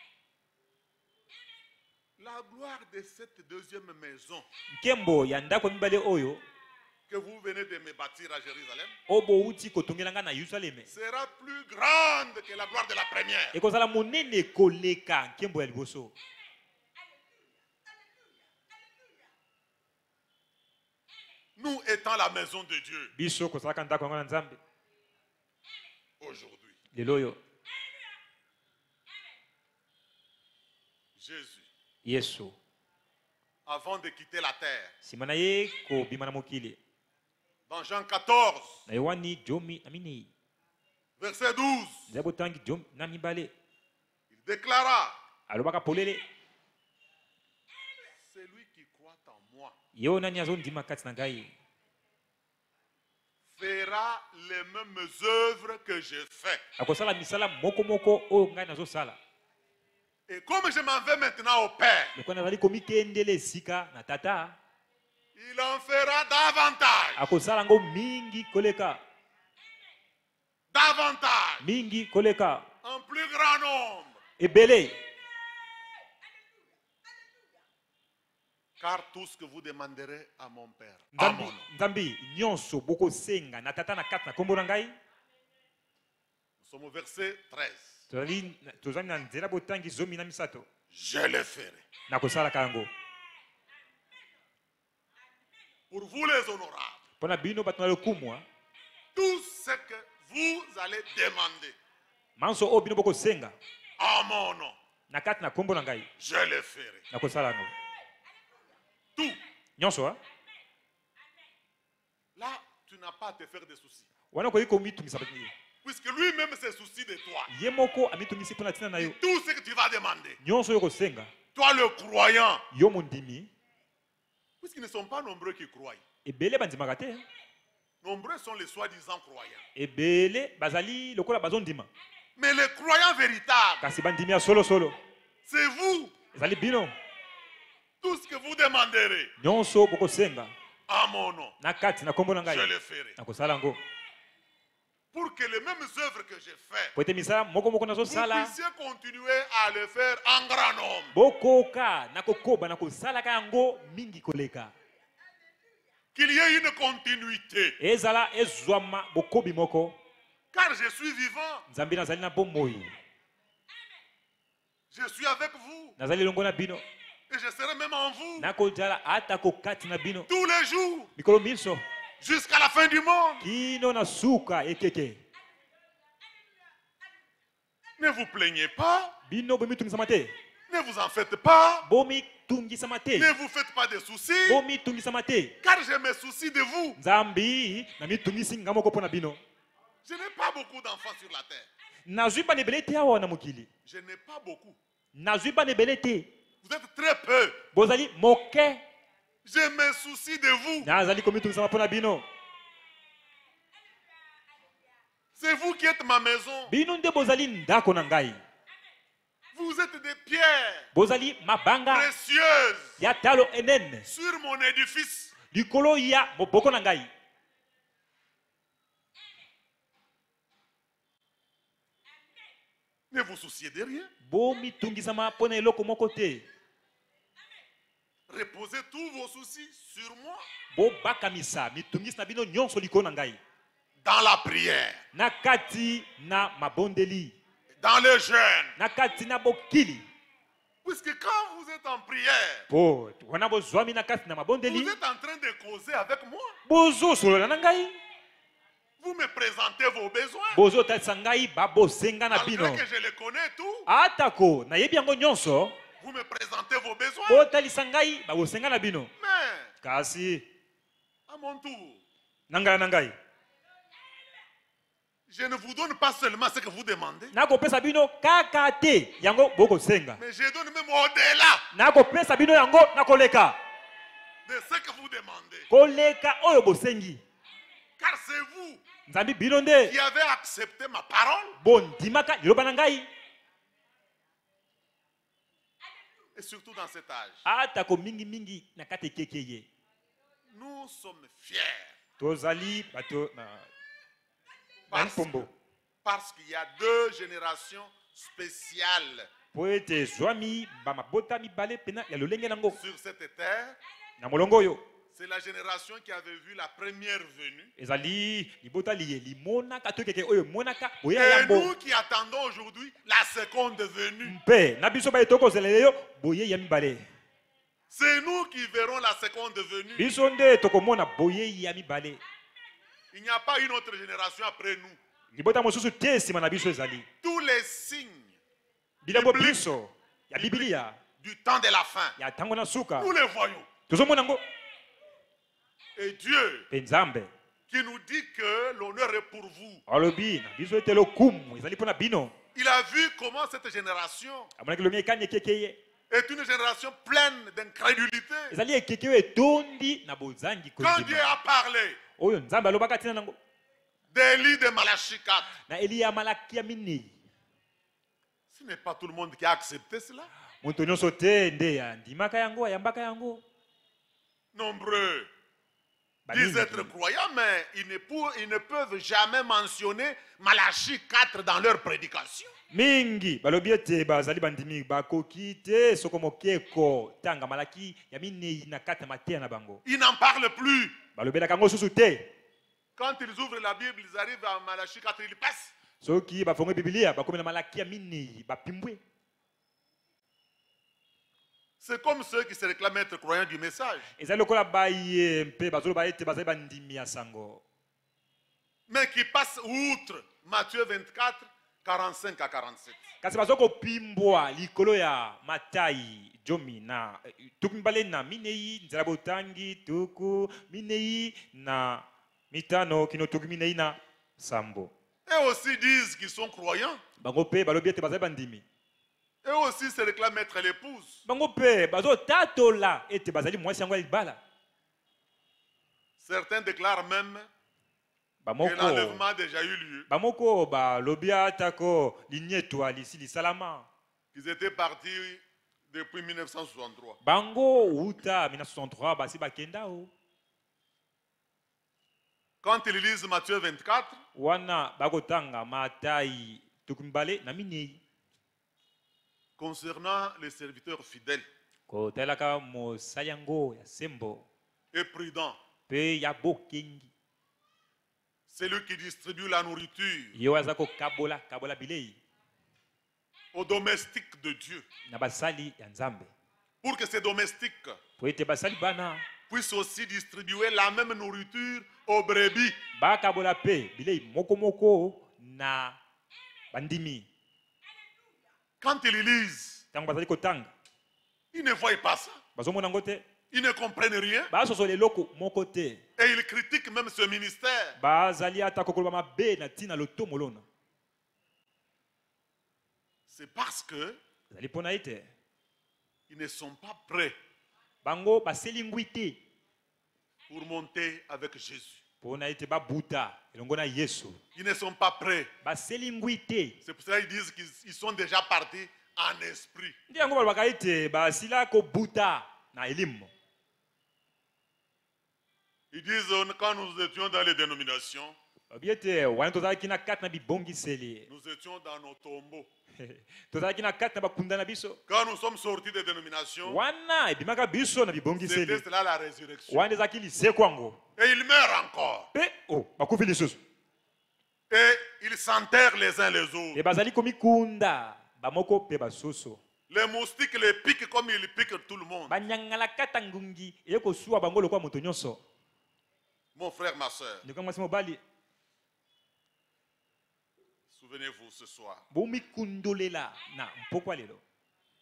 La gloire de cette deuxième maison Nkembo ya ndako mibale oyo que vous venez de me bâtir à Jérusalem obo uti kotongelanga na Yerusalem sera plus grande que la gloire de la première. ekozala monene koleka nkembo ya liboso. Nous étant la maison de Dieu Biso kozalaka ndako yango na Nzambe aujourd'hui, lelo oyo Jésus, Yesu avant de quitter la terre, nsima na ye kobima na mokili dans Jean quatorze, na Yohani jomi na minei verset douze, nzela botangi jomi na mibale il déclara, alobaka polele celui qui croit en moi yo nani azondima kati na ngai fera les mêmes œuvres que j'ai fait. akosala misala moko moko oyo ngai nazosala. Et comme je m'en vais maintenant au Père, lokwa nazali komikendela esika na tata il en fera davantage, akosala yango mingi koleka davantage, mingi koleka en plus grand nombre. ebele. Car tout ce que vous demanderez à mon Père, à Nzambi, mon nom, Nzambi nyonso bokosenga na tata na kati na kombo na ngai. nous sommes au verset treize. Tozali tozali na nzela botangi zomi na misato Je le ferai. na kosalaka yango Pour vous les honorables, mpona bino bato na lokumwa tout ce que vous allez demander manso oyo bino bokosenga à mon nom, na kati na kombo na ngai je le ferai. na kosala yango Tout. nyonso a Là, tu n'as pas à te faire des soucis. wana okoki komitungisa bato Puisque lui-même se soucie de toi. ye moko amitungisi mpona ntina na yo Tout ce que tu vas demander, nyonso oyo kosenga toi le croyant, yo mondimi puisqu'ils ne sont pas nombreux qui croient. ebele bandimaka te Nombreux sont les soi-disant croyants. ebele bazali lokola bazondima Mais les croyants véritables, kasi bandimi ya solosolo c'est vous. ezali bino. Tout ce que vous demanderez Nyonso bokosenga à mon nom, na kati na kombo na ngai je le ferai. na kosala yango Pour que les mêmes œuvres que j'ai faites, po ete misala moko moko vous nazosala puissiez continuer à le faire en grand nombre. bokoka na kokoba na kosalaka yango mingi koleka Qu'il y ait une continuité. ezala ezwama bokobi moko. Car je suis vivant. Nzambe nazali na bomoi, Je suis avec vous. nazali longo na bino Et je serai même en vous. nakozala ata kokati na bino Tous les jours. mikolo miso Jusqu'à la fin du monde. kino na suka ekeke. Ne vous plaignez pas. Bino bomitungisama te, Ne vous en faites pas. bomitungisama te, Ne vous faites pas de soucis. bomitungisama te. Car je me soucie de vous. Nzambi na mitungisi nga moko mpona bino. Je n'ai pas beaucoup d'enfants sur la terre. Nazwi bana ebele te awa na mokili, Je n'ai pas beaucoup. nazwi bana ebele te, Vous êtes très peu. bozali moke. Je me soucie de vous. Nazali komitungisama mpona bino. C'est vous qui êtes ma maison. Bino nde bozali ndako na ngai, Vous êtes des pierres bozali mabanga précieuses ya talo enene sur mon édifice. likolo ya moboko na ngai. Ne vous souciez de rien. Bomitungisama mpona eloko moko te, Reposez tous vos soucis sur moi. bobakamisa mitungisi na bino nyonso likolo na ngai, Dans la prière, na kati na mabondeli, dans le jeûne. na kati na bokili. Puisque quand vous êtes en prière, Po wana bozwami na kati na vous mabondeli, êtes en train de causer avec moi. bozosolola na ngai, Vous me présentez vos besoins. bozotalisa ngai babosenga na Malgré bino. que je les connais tous, Atako nayebi yango nyonso, vous me présentez vos besoins. botalisa ngai babosenga na bino. Mais Kasi à mon tour. Nanga nangai. Je ne vous donne pas seulement ce que vous demandez, Nako pesa bino kakate yango boko senga. mais je donne même au-delà Nako pesa bino yango nakoleka. de ce que vous demandez. Koleka oyo bosengi. Car c'est vous Nzambi bino nde qui avez accepté ma parole. bon dimaka liloba nangai. Et surtout dans cet âge, Ata ko mingi mingi nakate kekeye. nous sommes fiers. Tozali bato na Parce, Pombo. parce qu'il y a deux générations spéciales Po ete zwami ba mabota mibale pena ya lolenge nango. sur cette terre. Na molongo oyo C'est la génération qui avait vu la première venue. ezali libota liye limonaka to keke oyo monaka boya Et yambo. nous qui attendons aujourd'hui la seconde venue. Mpe na biso ba etoko zelele yo boye ya mibale. C'est nous qui verrons la seconde venue. Biso nde tokomona boye ya mibale. Il n'y a pas une autre génération après nous. Libota mosusu te sima na biso ezali. Tous les signes Bilembo Biblique. biso ya Biblia du temps de la fin, ya tango na suka. nous les voyons. Tozomona ngo Et Dieu pe Nzambe qui nous dit que l'honneur est pour vous. alobi na biso ete lokumu ezali mpona bino. Il a vu comment cette génération Amonaki lomi ekani ekekeye. est une génération pleine d'incrédulité. Ezali ekeke oyo etondi na bozangi Quand Dieu kondima. a parlé Oyo Nzambe alobaka tina nango. d'Élie de Malachie quatre, Na Eliya malaki ya minei. ce n'est pas tout le monde qui a accepté cela. Moto nyonso te nde andimaka yango ayambaka yango. Nombreux Bamingi. disent être croyants, mais ils ne, pour- ils ne peuvent jamais mentionner Malachie quatre dans leur prédication. Mingi balobi ete bazali bandimi bakoki te soko mokeko tanga malaki ya minei na kati ya mateya na bango. Ils n'en parlent plus. Balobelaka yango susu te. Quand ils ouvrent la Bible, ils arrivent à Malachie quatre, ils passent. Soki bafongi Biblia bakomi na malaki ya minei bapimbwe. C'est comme ceux qui se réclament être croyants du message. Ezali lokola baye mpe bazoloba ete bazali bandimi ya sango. Mais qui passent outre Matthieu vingt-quatre, quarante-cinq à quarante-sept. Kasi bazokopimbwa likolo ya Matayi jomi na eh, tuku mibale na minei nzela botangi tuku minei na mitano kino tuku minei na sambo. Eux aussi disent qu'ils sont croyants. Bango pe balobi ete bazali bandimi. Eux aussi se réclament être l'épouse. Bango pe bazotatola ete bazali mwasi yango ya libala. Certains déclarent même que Bamoko l'enlèvement a déjà eu lieu. bamoko balobi atako linyetwa lisi lisalama. Qu'ils étaient partis depuis mille neuf cent soixante-trois. Bango uta mille neuf cent soixante-trois basi bakenda o. Quand ils lisent Matthieu vingt-quatre, Wana bakotanga Matayi tuku mibale na minei. concernant les serviteurs fidèles Kotalaka mosali yango ya sembo et prudents, pe ya bokengi. c'est lui qui distribue la nourriture Yo aza kokabola kabola bilei aux domestiques de Dieu, na basali ya Nzambe. pour que ces domestiques Po ete basali bana puissent aussi distribuer la même nourriture aux brebis. bakabola pe bilei moko moko na bandimi. Quand ils lisent, Tango bazali kotanga ils ne voient pas ça. bazomona ngo te Ils ne comprennent rien. basosola eloko moko te. Et ils critiquent même ce ministère. Bazali ata kokoloba mabe na ntina loto molona. C'est parce que Bazali mpona ete ils ne sont pas prêts bango baselingwi te pour monter avec Jésus. mpona ete babuta elongo na Yesu. Ils ne sont pas prêts. Baselingwi te. C'est pour ça qu'ils disent qu'ils ils sont déjà partis en esprit. Ndi yango balobaka ete basila kobuta na elimu. Ils disent euh, quand nous étions dans les dénominations, Babi ete wana tozalaki na kati na bibongiseli. nous étions dans nos tombeaux. Tozalaki na kati na bakunda na biso. Quand nous sommes sortis des dénominations, Wana ebimaka biso na c'était bibongiseli. cela la résurrection. Wana ezalaki liseko yango. Et ils meurent encore. Pe oh bakufi lisusu. Et ils s'enterrent les uns les autres. E bazali komikunda bamoko pe basusu. Les moustiques les piquent comme ils piquent tout le monde. Banyangala kata ngungi eye kosuwa bango lokwa moto nyonso. Mon frère, ma soeur, Ndeko mwasi mobali souvenez-vous ce soir. bomikundolela na mpokwa lelo.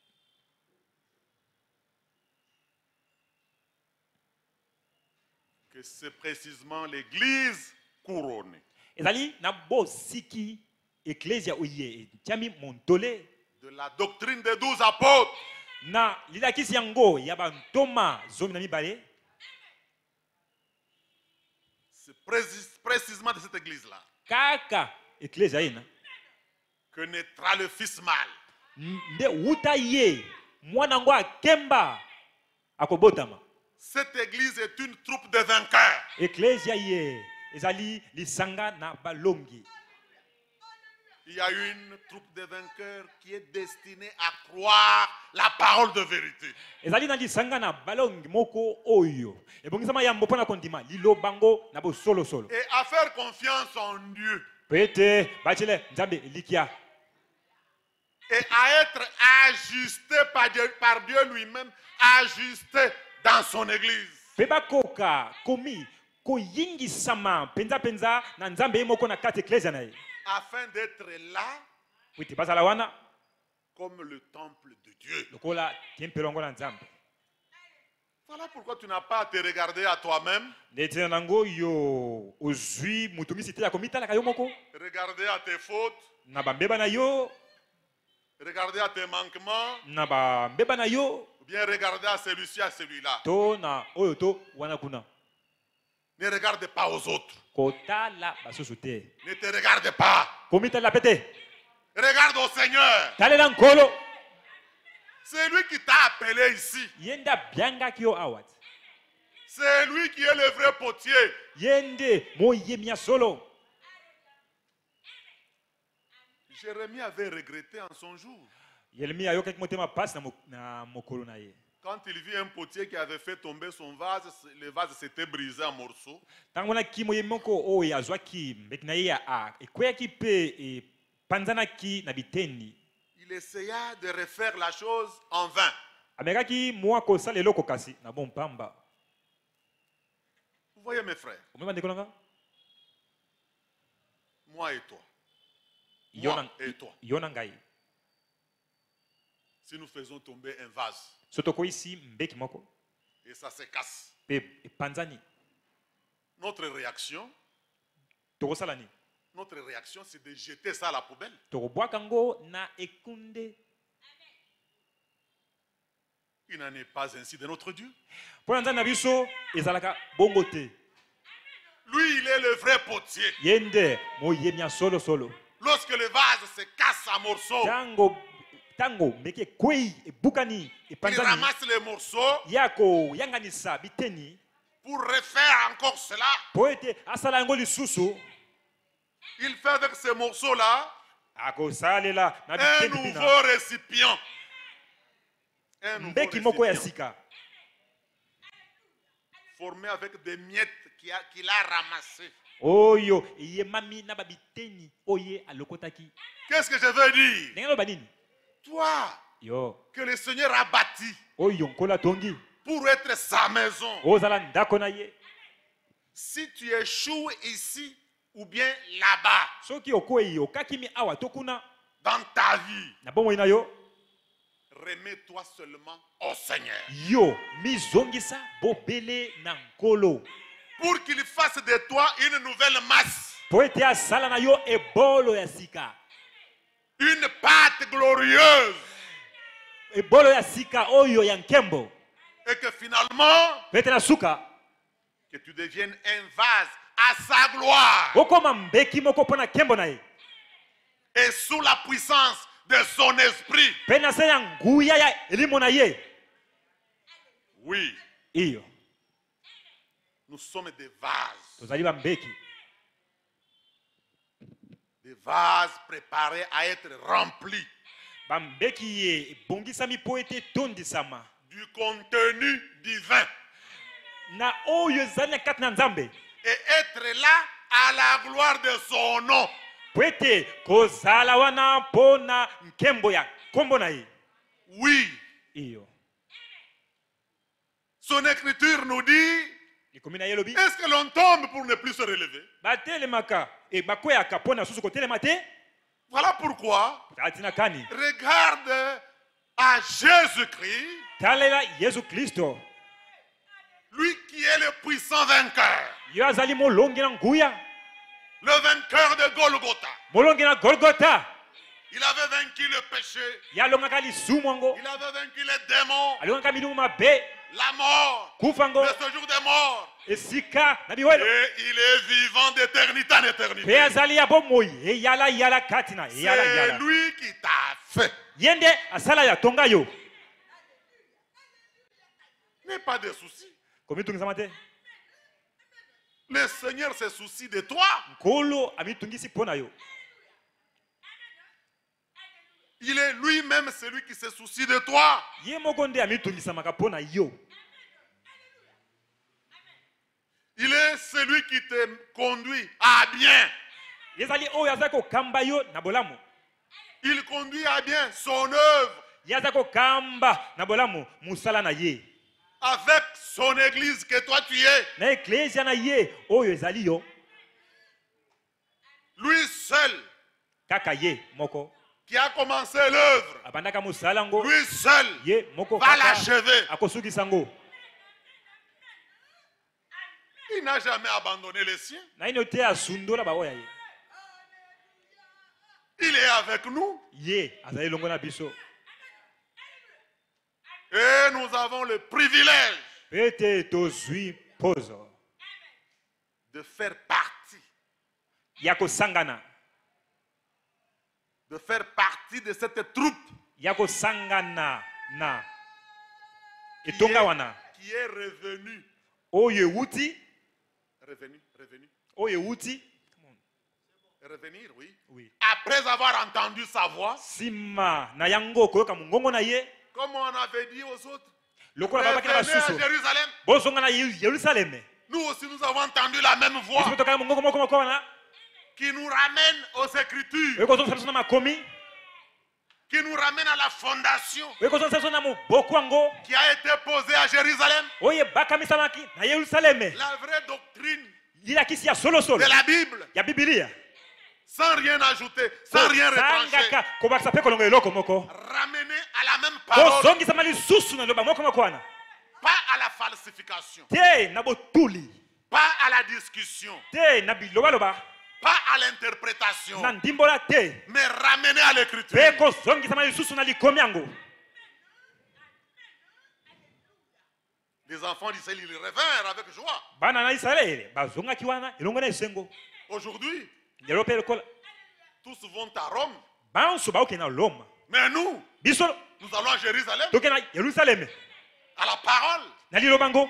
Que que c'est précisément l'église couronnée ezali na bosiki ecclesia oye tiami montole de la doctrine des douze apôtres. na lilakisi yango ya bantoma zomi na mibale. C'est précis- précisément de cette église-là Kaka ecclesia ina que naîtra le fils mâle. nde wuta ye mwana ngo akemba akobotama. Cette église est une troupe de vainqueurs. Ecclesia ye ezali lisanga na balongi. Il y a une troupe de vainqueurs qui est destinée à croire la parole de vérité. ezali na lisanga na balongi moko oyo ebongisama yambo mpona kondima lilobango na bosolosolo Et à faire confiance en Dieu. po ete batiele nzambe elikia Et à être ajusté par Dieu, par Dieu lui-même, ajusté dans son église. mpe bakoka komi koyingisama mpenza-mpenza na nzambe ye moko na kati eklezia na ye Afin d'être là po ete bazala wana comme le temple de Dieu. lokola tempelo yango na nzambe. Voilà pourquoi tu n'as pas à te regarder à toi-même, ndeti na nango yo ozwi moto misite ya komitalaka yo moko regarder à tes fautes, na bambeba na yo regarder à tes manquements, na bambeba na yo ou bien regarder à celui-ci, à celui-là. to na oyo to wana kuna Ne regarde pas aux autres. kotala basusu te Ne te regarde pas. komitalela pe te Regarde au Seigneur. talela nkolo C'est lui qui t'a appelé ici. ye nde abiangaki yo awa te C'est lui qui est le vrai potier. ye nde moyemi ya solo. Jérémie avait regretté en son jour. yeremia ayokaki motema pasi na, mo, na mokolo na ye Quand il vit un potier qui avait fait tomber son vase, le vase s'était brisé en morceaux. ntango monaki moyemi moko oyo azwaki mbeki na ye ya a ekweyaki mpe epanzanaki na biteni. Il essaya de refaire la chose en vain. amekaki mwa kosala eloko kasi na bon pamba. Vous voyez mes frères, omoi bandeko nanga moi et toi, yo moi na- et toi, yo na ngai si nous faisons tomber un vase so tokoyisi mbeki moko et ça se casse, mpe epanzani notre réaction, tokosala nini? notre réaction, c'est de jeter ça à la poubelle. tokobwaka ngo na ekunde. Il n'en est pas ainsi de notre Dieu. mpo na nzambe na biso ezalaka bongo te. Lui, il est le vrai potier. ye nde moyemi ya solosolo. Lorsque le vase se casse en morceaux, tango tango mbeki ekwei ebukani il epanzani ramasse les morceaux ya koyanganisa biteni pour refaire encore cela. mpo ete asala yango lisusu. Il fait avec ces morceaux-là akosalela na un biteni bina nouveau récipient. Un nouveau mbeki moko ya récipient sika formé avec des miettes qu'il a, qu'il a ramassées. oyo eyemami na babiteni oye alokotaki. Qu'est-ce que je veux dire? ndenge loba nini? Toi, yo que le Seigneur a bâti oyo nkola tongi pour être sa maison. ozala ndako na ye. Si tu échoues ici ou bien là-bas soki okwei okakimi awa to kuna dans ta vie, na bomoi na yo remets-toi seulement au Seigneur. yo mizongisa bobele na nkolo Pour qu'il fasse de toi une nouvelle masse, po ete asala na yo ebolo ya sika. une pâte glorieuse. ebolo ya sika oyo ya nkembo Et que finalement, po ete na suka que tu deviennes un vase à sa gloire okoma mbeki moko mpo na nkembo na ye et sous la puissance de son esprit. mpe na se ya nguya ya elimo na ye. Oui, iyo nous sommes des vases. tozali bambeki Des vases préparés à être remplis bambeki ye ebongisami mpo ete etondisama du contenu divin na oyo ezali na kati na nzambe et être là à la gloire de son nom. po ete kozala wana mpo na nkembo ya nkombo na ye. Oui, iyo son écriture nous dit, likomi na ye elobi est-ce que l'on tombe pour ne plus se relever? batelemaka e bakweyaka mpo na susu kotelema te. Voilà pourquoi tatina kani regarde à Jésus-Christ talela yesu kristo Lui qui est le puissant vainqueur. yo azali molongi na nguya, Le vainqueur de Golgotha. molongi na Golgotha. Il avait vaincu le péché. Ye alongaka lisumu yango, Il avait vaincu les démons. alongaka milungu mabe, La mort. kufa yango, Le séjour des morts. esika na biwelo. Et il est vivant d'éternité en Pe éternité. azali ya bomoi, eyala yala kati na eyala C'est yala. lui qui t'a fait. Yende asala ya tonga yo. N'aie pas de soucis. Komitungisa te. Le Seigneur se soucie de toi. Nkolo amitungisi pona yo. Il est lui-même celui qui se soucie de toi. Ye moko nde amitungisa maka pona yo. Il est celui qui te conduit à bien. Yezali oyo azali kokamba yo na bolamu. Il conduit à bien son œuvre Ye azali kokamba na bolamu musala na ye. avec son église que toi tu es. Na eklesia na ye oyo ezali yo. Lui seul Kaka ye moko. qui a commencé l'œuvre. Abandaka musala ngo. Lui seul Ye moko va kaka l'achever. akosukisa ngo. Il n'a jamais abandonné les siens. Na ino te asundola ba oya ye. Il est avec nous. Ye azali longo na biso. Et nous avons le privilège Pete tozwi pose. de faire partie, Ya kosangana. de faire partie de cette troupe Ya kosangana na qui etonga est, wana. qui est revenue. Oyo ewuti, Revenu, revenu. oyo ewuti. Revenir, oui. Oui. Après avoir entendu sa voix, Sima na yango koyoka mungongo na ye. comme on avait dit aux autres, Lokola babaki na revenez à basusu. Jérusalem. Bozonga na Yerusalem. Nous aussi, nous avons entendu la même voix Biso toka mungongo moko moko wana. qui nous ramène aux Écritures, Oyo kozonga biso na makomi. qui nous ramène à la fondation Oyo kozonga biso na moboko yango. qui a été posée à Jérusalem. Oyo bakamisamaki na Yerusalem. La vraie doctrine Yilakisi ya solo solo. de la Bible, Ya Biblia. sans rien ajouter, sans rien retrancher, Sangaka kobakisa pe kolonga eloko moko. ramener à la même parole, Kozongisa mali susu na loba moko moko wana. pas à la falsification, Te na botuli. pas à la discussion, Te na biloba loba. pas à l'interprétation, Na ndimbola te. mais ramener à l'écriture. Pe kozongisa mali susu na likomi yango. Les enfants d'Israël, ils revinrent avec joie. Bana na Israele bazongaki wana elongo na esengo. Aujourd'hui, Lelo pe lokola. tous vont à Rome, Banso baoke na Roma. mais nous, Biso nous allons à Jérusalem, toke na Yerusalem. à la parole, Na lilobango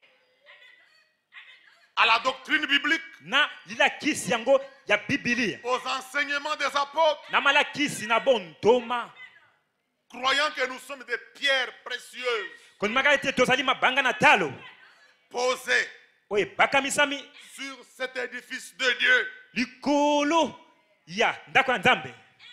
à la doctrine biblique, na lila kisi yango ya Biblia. aux enseignements des apôtres, Na mala kisi na bontoma. croyant que nous sommes des pierres précieuses Koni maka ete tozali mabanga na talo. posées Oye bakamisami sur cet édifice de Dieu. likolo ya ndako ya Nzambe.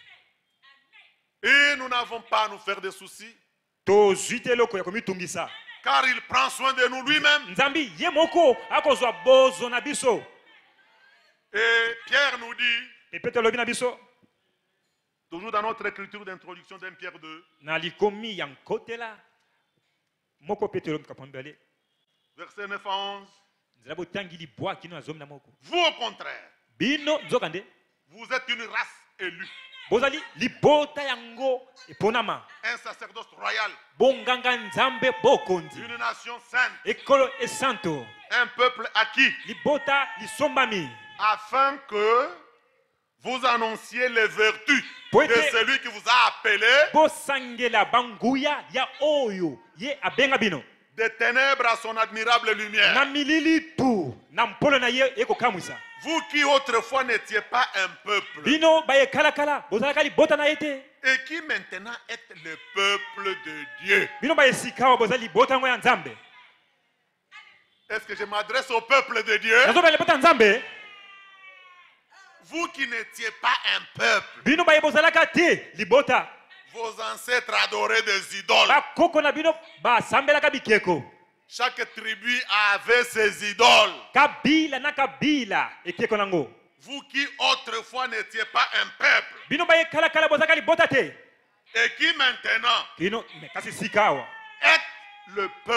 Et nous n'avons pas à nous faire de soucis, Tozwi te eloko ya komitungisa. car il prend soin de nous lui-même. Nzambi ye moko akozwa bozo na biso. Et Pierre nous dit, Pepete lobi na biso. toujours dans notre écriture d'introduction d'un Pierre deux, Na likomi ya nkotela. Moko pete lobi kapambele. versets neuf à onze, Nzela botangi libwa kino na zomi na moko. vous au contraire, Bino nzokande. vous êtes une race élue, Bozali libota yango eponama. un sacerdoce royal, Bonganga Nzambe bokonzi. une nation sainte, Ekolo e santo. un peuple acquis, Libota lisombami. afin que vous annonciez les vertus Poete- de celui qui vous a appelé Bosangela banguya ya oyo. Ye abenga bino. des ténèbres à son admirable lumière. Na milili tu. Na mpolo na ye eko kamwisa. Vous qui autrefois n'étiez pas un peuple Bino baye kala kala. Bozalaka libota na ete. et qui maintenant êtes le peuple de Dieu. Bino baye sikawa bozali libota yango ya Nzambe. Est-ce que je m'adresse au peuple de Dieu? Nazo baye libota ya Nzambe. Vous qui n'étiez pas un peuple, Bino baye bozalaka te libota. vos ancêtres adoraient des idoles. Bakoko na bino basambelaka bikeko. Chaque tribu avait ses idoles. Kabila na kabila ekeko nango. Vous qui autrefois n'étiez pas un peuple Bino baye kala kala bozalaka libota te. et qui maintenant Bino me kasi sikawa. êtes le peuple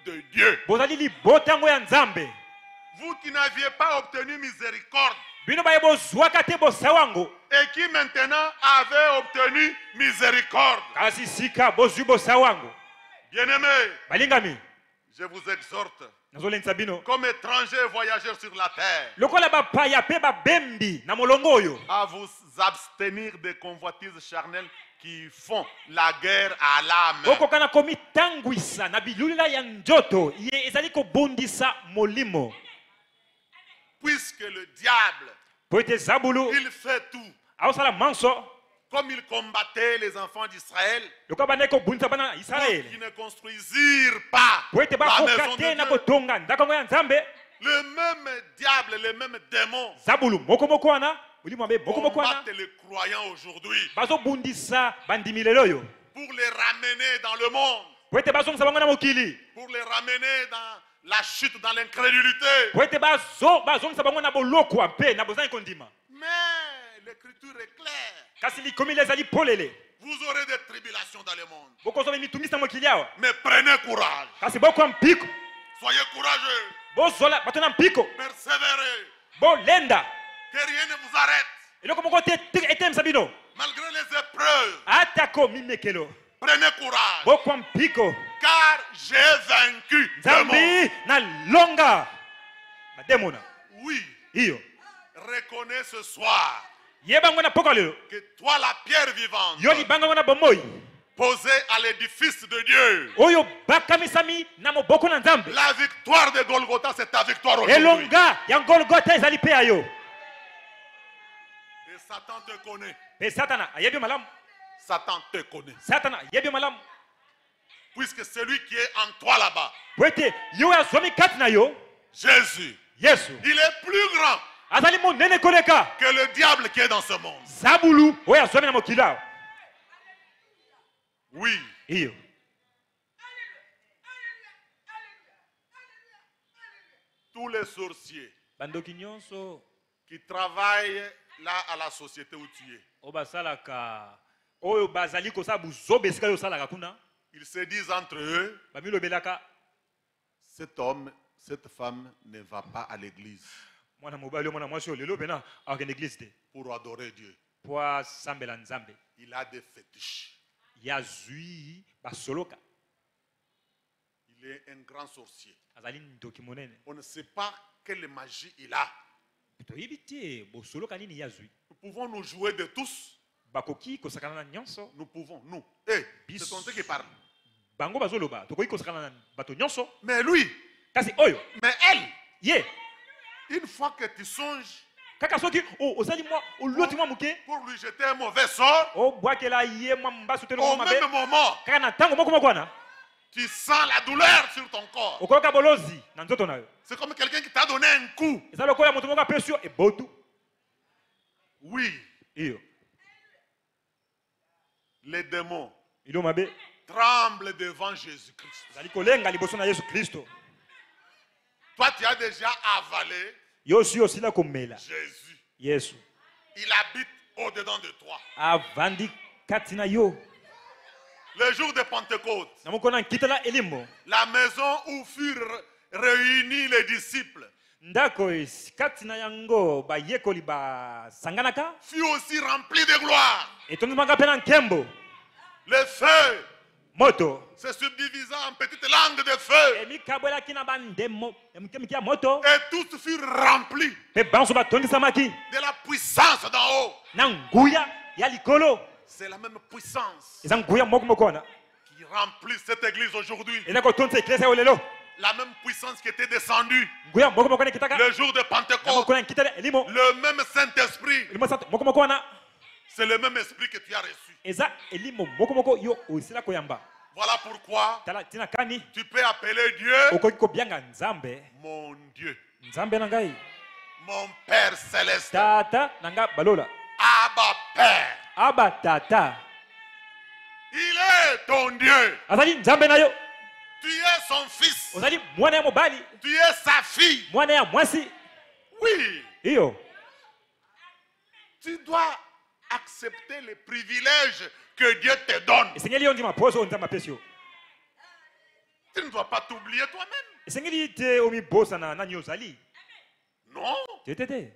de Dieu. bozali libotango ya nzambe. Vous qui n'aviez pas obtenu miséricorde Bino baye bozwaka te bosawango. et qui maintenant avez obtenu miséricorde. Kasi sika bozwi bosawango. Bien-aimés, Balingami, je vous exhorte, nazolenisa bino. comme étrangers voyageurs sur la terre, Lokola bapaya pe babembi na molongo oyo. à vous abstenir des convoitises charnelles qui font la guerre à l'âme. Okokana komitangwisa na bilulila ya njoto ye ezali kobundisa molimo. Puisque le diable, Po ete zabulu il fait tout. aosala manso Comme il combattait les enfants d'Israël, lokola bande kobundisa bana na pour Israele. qu'ils ne construisirent pas Po ete la maison bakoka te de na Dieu. kotonga ndako ya nzambe. Le même diable, les mêmes démons Zabulu moko moko wana, molimo abe moko moko wana. combattent les croyants aujourd'hui Bazobundisa bandimi lelo yo. pour les ramener dans le monde, Po ete bazongisa bango na mokili. pour les ramener dans la chute, dans l'incrédulité. Po ete bazo bazongisa bango na bolokwa pe na bozani kondima. Mais l'écriture est claire. Kasi likomi lezali polele. Vous aurez des tribulations dans le monde. Bokozobe mitungisa mokili awa. Mais prenez courage. Kasi boko mpiko. Soyez courageux. Bozola batona mpiko. Persévérez. Bolenda. Que rien ne vous arrête. Eloko moko te etem sabino. Malgré les épreuves, Atako mimekelo. prenez courage. Boko mpiko. Car j'ai vaincu le Zambi monde. na longa. Bademona. Oui, Iyo. reconnais ce soir Yebango na poko lelo. que toi, la pierre vivante, Yoli bango na bomoi. posée à l'édifice de Dieu, Oyo bakamisami na moboko na nzambe. la victoire de Golgotha, c'est ta victoire aujourd'hui. Elonga ya Golgotha ezali pe ayo. Et Satan te connaît. Pe Satana ayebi malamu. Satan te connaît. Satana ayebi malamu. Puisque celui qui est en toi là-bas, Wete yo azomi kati na yo. Jésus, Yesu. il est plus grand Azali monene koleka. que le diable qui est dans ce monde. Zabulu oyo azomi na mokili awa. Oui, Iyo. tous les sorciers Bandoki nyonso qui travaillent là à la société où tu es, oyo basalaka oyo bazali kosala buzobe esika oyo osalaka kuna ils se disent entre eux, bamilobelaka cet homme, cette femme ne va pas à l'église mwana mobali oyo mwana mwasi oyo lelo pena akende eglise te pour adorer Dieu. po asambela nzambe Il a des fétiches. ya zwi basoloka Il est un grand sorcier. azali ndoki monene On ne sait pas quelle magie il a. toyebi te bosoloka nini ya zwi Nous pouvons nous jouer de tous. bakoki kosakana na nyonso Nous pouvons, nous. Eh, Bis- c'est ton Dieu qui parle. bango bazoloba tokoki kosakana na bato nyonso Mais lui, kasi oyo mais elle, ye une fois que tu songes kaka soki o- ozali mwa oloti mwa moke pour lui jeter un mauvais sort, obwakela ye mwa mbasu te au mabe même moment, kaka na ntango moko moko wana tu sens la douleur sur ton corps. okoyoka bolozi na nzoto na yo C'est comme quelqu'un qui t'a donné un coup. eza lokola moto moko apesi yo ebotu Oui, iyo les démons ilo mabe tremblent devant Jésus-Christ. ezali kolenga liboso na yesu kristo Toi, tu as déjà avalé yo osi osila komela Jésus. yesu Il habite au-dedans de toi. avandi kati na yo Le jour de Pentecôte, na moko na nkitela elimo la maison où furent réunis les disciples ndako esi- kati na yango bayekoli basanganaka fut aussi remplie de gloire. etondimaka mpe na nkembo Le feu moto se subdivisant en petites langues de feu. emikabwelaki na bandemo ya mike ya moto Et tous furent remplis mpe banso batondisamaki de la puissance d'en haut. na nguya ya likolo C'est la même puissance eza nguya moko moko wana qui remplit cette église aujourd'hui. eza kotondisa eklesa oyo lelo La même puissance qui était descendue nguya moko moko na ekitaka le jour de na Pentecôte. moko na nkitela elimo Le même Saint-Esprit, elimo santo moko moko wana c'est le même esprit que tu as reçu. eza elimo moko moko yo osila koyamba Voilà pourquoi tala tina kani tu peux appeler Dieu okoki kobianga nzambe mon Dieu, nzambe na ngai mon Père céleste, tata na ngai balola Abba Père. aba tata Il est ton Dieu. azali nzambe na yo Tu es son fils. ozali mwana ya mobali Tu es sa fille. mwana ya mwasi Oui, iyo tu dois accepter les privilèges que Dieu te donne. esengeli yo ndima poso oyo nzambe apesi yo Tu ne dois pas t'oublier toi-même. esengeli te omibosana nani ozali Non. te te te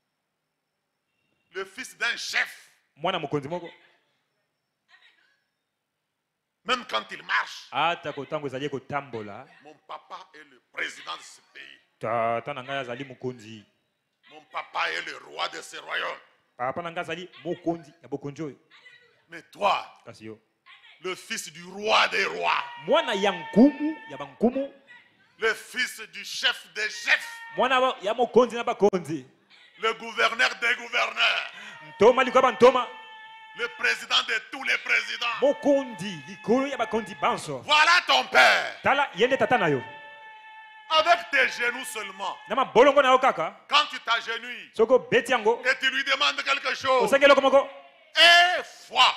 Le fils d'un chef, mwana mokonzi moko même quand il marche, ata kotango ezali kotambola mon papa est le président de ce pays. tata na ngai azali mokonzi Mon papa est le roi de ce royaume. papa na ngai azali mokonzi ya bokonzi oyo Mais toi, kasi yo le fils du roi des rois, mwana ya nkumu ya bankumu le fils du chef des chefs, mwana wa- ya mokonzi na bakonzi le gouverneur des gouverneurs, ntoma likolo ya bantoma le président de tous les présidents. mokonzi likolo ya bakonzi banso Voilà ton père. tala ye nde tata na yo Avec tes genoux seulement. na mabolongo na yo kaka Quand tu t'agenouilles soki obeti yango et tu lui demandes quelque chose, osengeli eloko moko et foi.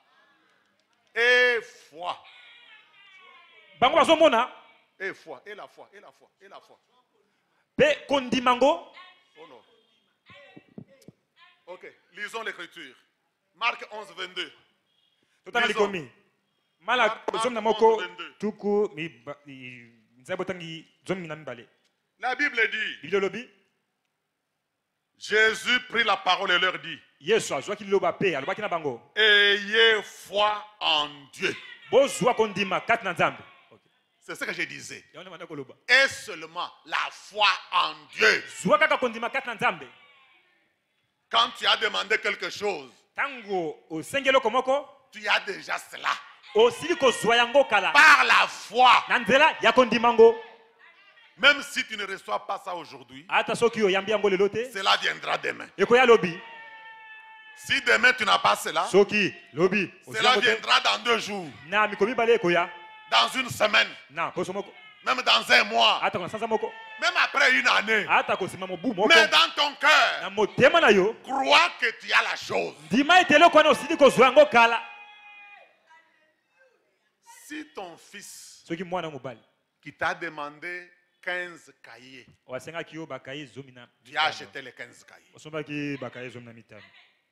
Et foi. bango bazomona Et foi. Et la foi. Et la foi. Et la foi. mpe kondima ngo Oh non. Ok. Lisons l'écriture. Marc onze, vingt-deux. totanga Disons. likomi mala Mark zomi na moko onze, vingt-deux. tuku miba- i- nzambe botangi zomi na mibale La Bible dit, biblia olobi Jésus prit la parole et leur dit, yesu azwaki liloba mpe alobaki na bango ayez foi en Dieu. bozwa kondima kati na nzambe C'est ce que je disais. yango nde banda koloba Et seulement la foi en Dieu. zwa kaka kondima kati na nzambe Quand tu as demandé quelque chose, ntango osengi eloko moko tu as déjà cela. osili kozwa yango kala Par la foi. na nzela ya kondima ngo Même si tu ne reçois pas ça aujourd'hui, ata soki oyambi yango lelo te cela viendra demain. ekoya lobi Si demain tu n'as pas cela, soki lobi ozwi cela yango te viendra dans deux jours, na mikolo mibale ekoya dans une semaine, na poso moko même dans un mois, ata na sanza moko même après une année. ata kosima mobu moko Mais dans ton cœur, na motema na yo crois que tu as la chose. ndima ete eloko wana osili kozwa yango kala Si ton fils soki mwana mobali qui t'a demandé quinze cahiers, wasengaki yo bakaye zomi na tu as acheté les quinze cahiers. osombaki bakaye zomi na mitano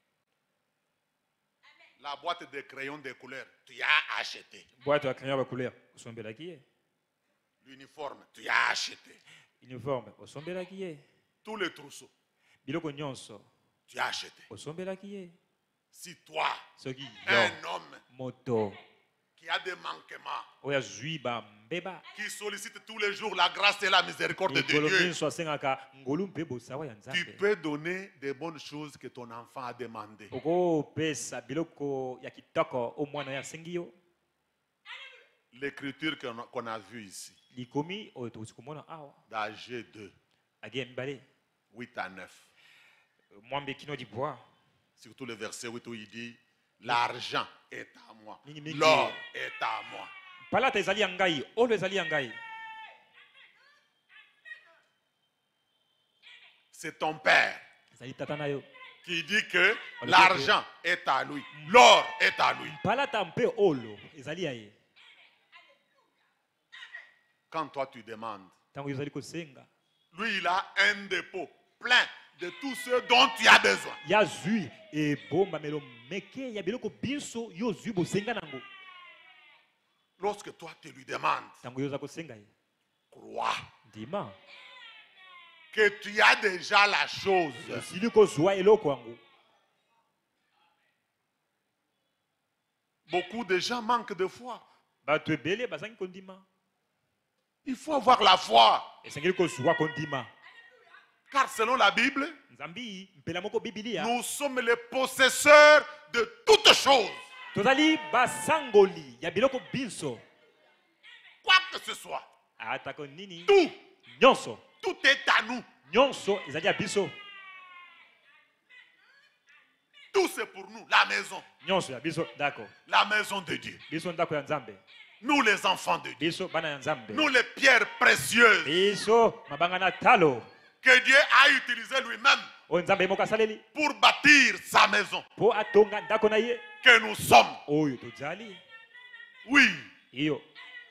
La boîte de crayons de couleur, tu as acheté. bwato ya crayon ya bacouleur osombelaki ye L'uniforme, tu as acheté. uniforme osombelaki ye Tous les trousseaux, biloko nyonso tu as acheté. osombelaki ye Si toi, soki yo un homme moto qui a des manquements, oyo azwi bambeba qui sollicite tous les jours la grâce et la miséricorde de mikolo Dieu, nyonso asengaka ngolu mpe bosawa ya tu nzambe peux donner des bonnes choses que ton enfant a demandées. okopesa biloko ya kitoko o mwana oyo asengi yo L'écriture qu'on a, qu'on a vue ici, likomi oyo tokosi komona awa dans G deux, age ya mibale huit à neuf, mwambe kino dibois surtout le verset huit où il dit, l'argent est à moi, Mingi mingi. l'or est à moi. palata ezali ya ngai olo ezali ya ngai C'est ton père ezali tata na yo qui dit que On le l'argent est à lui, l'or est à lui. palata mpe olo ezali ya ye Quand toi tu demandes, ntango yo ozali kosenga lui il a un dépôt plein de tout ce dont tu as besoin. ya zwi ebombamelo meke ya biloko biso yo ozwi bosenga nango Lorsque toi tu lui demandes, ntango yo oza kosenga ye crois ndima que tu as déjà la chose. osili kozwa eloko yango Beaucoup de gens manquent de foi. bato ebele bazangi kondima Il faut avoir la foi. esengeli kozwa kondima Car selon la Bible, nzambi mpela moko bibilia nous sommes les possesseurs de toutes choses. tozali basangoli ya biloko biso Quoi que ce soit, atako nini tout, nyonso tout est à nous. nyonso ezali ya biso Tout c'est pour nous. La maison, nyonso ya biso ndako la maison de Dieu. biso ndako ya nzambe Nous les enfants de Dieu. biso bana ya nzambe Nous les pierres précieuses biso mabanga na talo que Dieu a utilisées lui-même oyo nzambe ye moko asaleli pour bâtir sa maison mpo atonga ndako na ye que nous sommes. oyo tozali Oui. iyo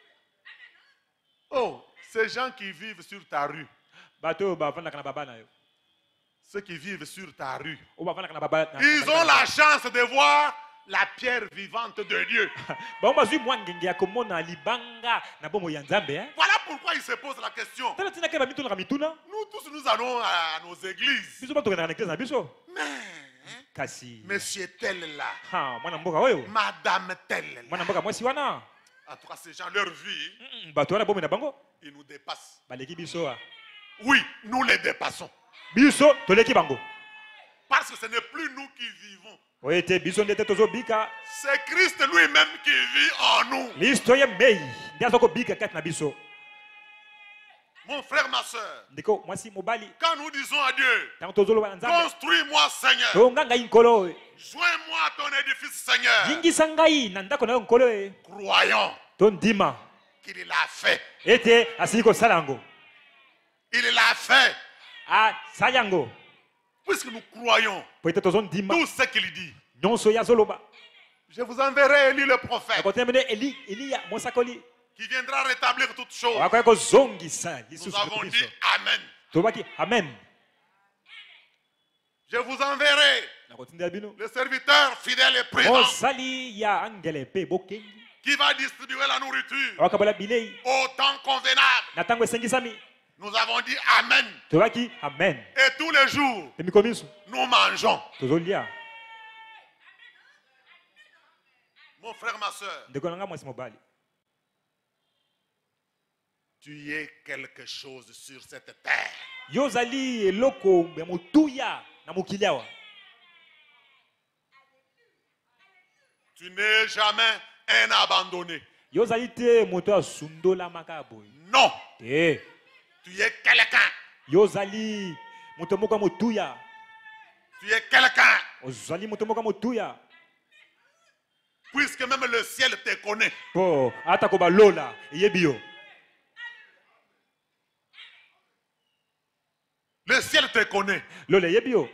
Oh, ces gens qui vivent sur ta rue, bato oyo bavandaka na baba na yo ceux qui vivent sur ta rue, oyo bavandaka na baba na- ils na- ont la chance de voir la pierre vivante de Dieu. bango bazwi mwa ngenge ya komona libanga na bomoi ya nzambe eh? Voilà pourquoi il se pose la question. tala tina ke bamituna mituna Nous tous, nous allons à nos églises. biso batokendaka na eglise na biso Mais, kasi monsieur tel là, ha mwana mboka oyo madame tel là. mwana mboka mwasi wana En tout cas, ces gens, leur vie, Mm, bato wana bomoi na bango ils nous dépassent. baleki biso ah. Oui, nous les dépassons. biso toleki bango Parce que ce n'est plus nous qui vivons. oyo te biso nde te tozobika C'est Christ lui-même qui vit en nous. listo ye mei nde aza kobika kati na biso Mon frère, ma soeur, ndeko mwasi mobali quand nous disons à Dieu, ntango tozoloba na nzambe construis-moi Seigneur, tonga ngai nkolo oyo joins-moi à ton édifice Seigneur, yingisa ngai na ndako na yo nkolo oyo croyons tondima qu'il l'a fait. ete asili kosala yango Il l'a fait. asali yango Puisque nous croyons po ete tozondima tout ce qu'il dit. nyonso ye azoloba Je vous enverrai Élie le prophète akotemene eli eliya mosakoli qui viendra rétablir toutes choses. akoya kozongisa Nous lisusu avons koto dit biso Amen. tobaki amen Je vous enverrai nakotindela bino le serviteur fidèle et présent mosali ya angele mpe bokengi qui va distribuer la nourriture awakabola bilei au temps convenable. na ntango esengisami Nous avons dit Amen. tobaki amen Et tous les jours, emiko miso nous mangeons. tozolia Mon frère, ma soeur, ndeko na ngai mwasi mobali tu es quelque chose sur cette terre. yo ozali eloko ya motuya na mokili awa Tu n'es jamais un abandonné. yo ozali te moto asundolamaka ya boye Non, te tu es quelqu'un. yo ozali moto moko ya motuya Tu es quelqu'un. ozali moto moko ya motuya Puisque même le ciel te connaît. mpo atako balola eyebi yo Le ciel te connaît. lola eyebi yo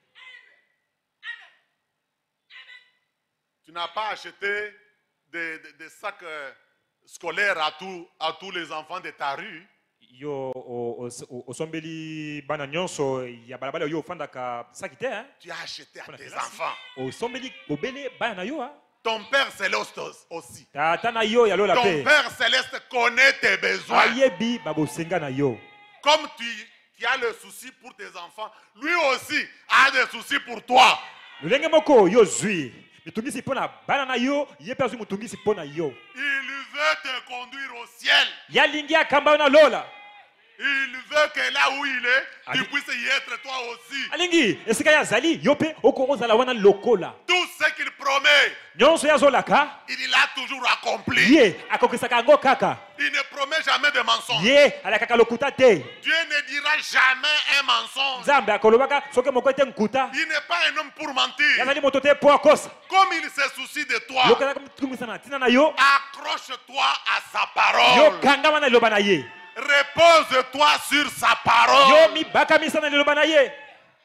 Tu n'as pas acheté des, des- des sacs euh, scolaires à, tout- à tous les enfants de ta rue. yo o- o- o- osombeli bana nyonso ya balabala oyo ofandaka saki te hein? Tu as acheté à Voilà, tes c'est là, enfants. osombeli obele bana na yo hein? Ton Père Céleste aussi. tata na yo ya lola Ton mpe Père Céleste connaît tes besoins. ayebi babosenga na yo Comme tu, tu as le souci pour tes enfants, lui aussi a des soucis pour toi. lolenge moko yo ozwi mitungisi mpo na bana na yo ye mpe azwi motungisi mpo na yo Il veut te conduire au ciel. yalingi akamba yo na lola Il veut que là où il est, tu Allez. puisses y être toi aussi. alingi esika ye azali yo mpe okozala wana lokola Tout ce qu'il promet, nyonso ye azolaka il l'a toujours accompli. ye akokisaka yango kaka Il ne promet jamais de mensonges. ye alakaka lokuta te Dieu ne dira jamais un mensonge. nzambe akolobaka soki moko ete nkuta Il n'est pas un homme pour mentir. yazali moto te mpo akosa Comme il se soucie de toi, yokanaka mitungisa na ntina na yo accroche-toi à sa parole. yokangama na liloba na ye Repose-toi sur sa yo parole. mibakamisa na liloba na ye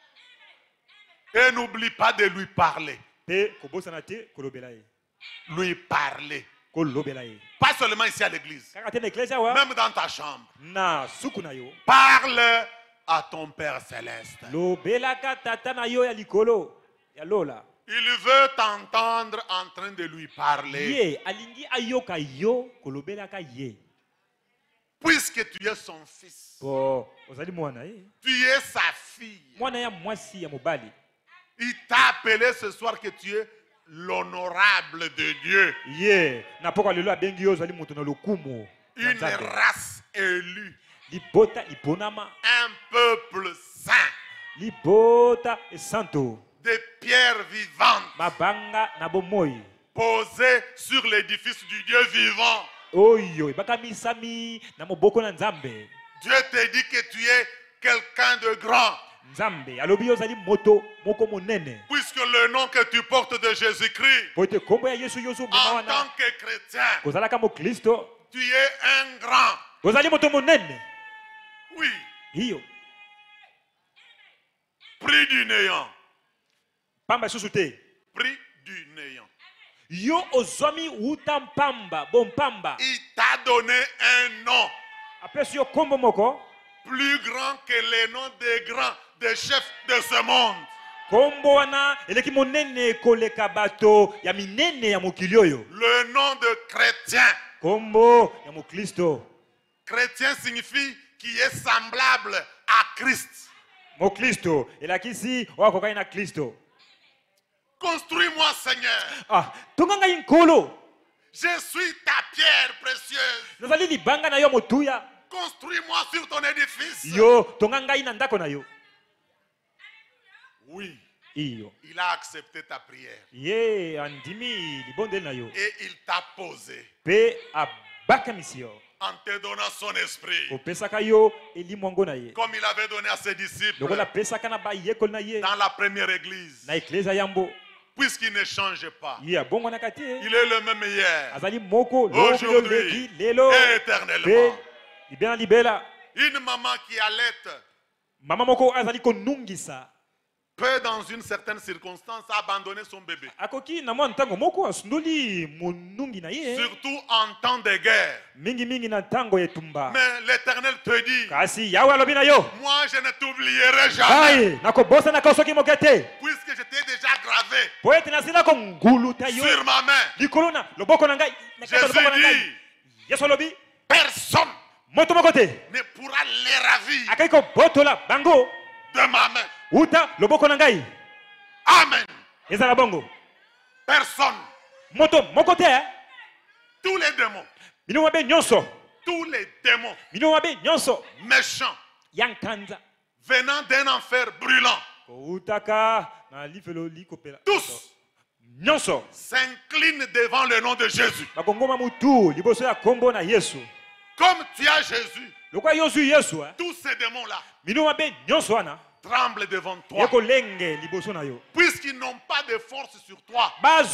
Et n'oublie pas de lui parler. mpe kobosana te kolobela ye Lui parler. kolobela ye Pas seulement ici à l'église. kaka te na eklesi awa Même dans ta chambre. na suku na yo Parle à ton Père Céleste. lobelaka tata na yo ya likolo ya lola Il veut t'entendre en train de lui parler. ye alingi ayoka yo kolobelaka ye Puisque tu es son fils. po ozali mwana ye Tu es sa fille. mwana ya mwasi ya mobali Il t'a appelé ce soir que tu es l'honorable de Dieu. ye na poko lelo abengi yo ozali moto na lokumu na Une Nzambe. race élue. libota liponama Un peuple saint. libota esanto Des pierres vivantes. mabanga na bomoi Posées sur l'édifice du Dieu vivant. oyo ebakamisami na moboko na nzambe Dieu te dit que tu es quelqu'un de grand. nzambe alobi yo ozali moto moko monene Puisque le nom que tu portes de Jésus-Christ, po ete nkombo ya yesu yo ozomema en wana tant que chrétien, kozalaka mokristo tu es un grand. ozali moto monene Oui, iyo pris du néant. pamba lisusu te Pris du néant. yo ozwami wuta mpamba bompamba Il t'a donné un nom apesi yo nkombo moko plus grand que les noms des grands, des chefs de ce monde. kombo wana eleki monene koleka bato ya minene ya mokili oyo. Le nom de chrétien. Kombo ya mokristo. Chrétien signifie qui est semblable à Christ. Mokristo elakisi wakokani na Kristo. Construis-moi, Seigneur. Ah, tonganga inkolo. Je suis ta pierre précieuse. Nazali libanga na yo motuya. Construis-moi sur ton édifice. Yo tonganga ina ndako na yo. Oui. Iyo. Il a accepté ta prière. Ye andimi libondeli na yo. Et il t'a posé. Pe abaka misio. En te donnant son esprit. Opesaka yo elimwango na ye. Comme il avait donné à ses disciples. Lokola pesaka na ba yekol na ye. Dans la première église. Na ekleza yambo. Puisqu'il ne change pas. Ye bongo na kati. Il est le même hier. Azali moko aujourd'hui. Lelo. Éternellement. Libela libela. Une maman qui allaite. Mama moko azali konungisa. Peut dans une certaine circonstance abandonner son bébé. Akoki na mwa ntango moko asundoli monungi na ye. Surtout en temps de guerre. Mingi mingi na ntango etumba. Mais l'Éternel te dit. Kasi yawe alobi na yo. Moi je ne t'oublierai jamais. Ai, nakobosa na kosoki mokete. Puisque je t'ai déjà gravé. Po ete nasila ko nguluta yo. Sur ma main. Likolo na loboko na ngai. Jésus dit. Yesu alobi. Personne. Moto mokote. Ne pourra les ravir. Akai ko botola bango. De ma main. Uta loboko na ngai. Amen. Ezala bongo. Personne. Moto mokote. Tous les démons. Bino mabe nyonso. Tous les démons. Bino mabe nyonso. Méchants. Yankanza. Venant d'un enfer brûlant. Utaka na lifelo likopela. Tous. Nyonso. S'inclinent devant le nom de Jésus. Bakongoma mutu liboso ya kombo na Yesu. Comme tu as Jésus. Lokwa yosu Yesu. Tous ces démons-là. Bino mabe nyonso wana. Tremble devant toi. Puisqu'ils n'ont pas de force sur toi.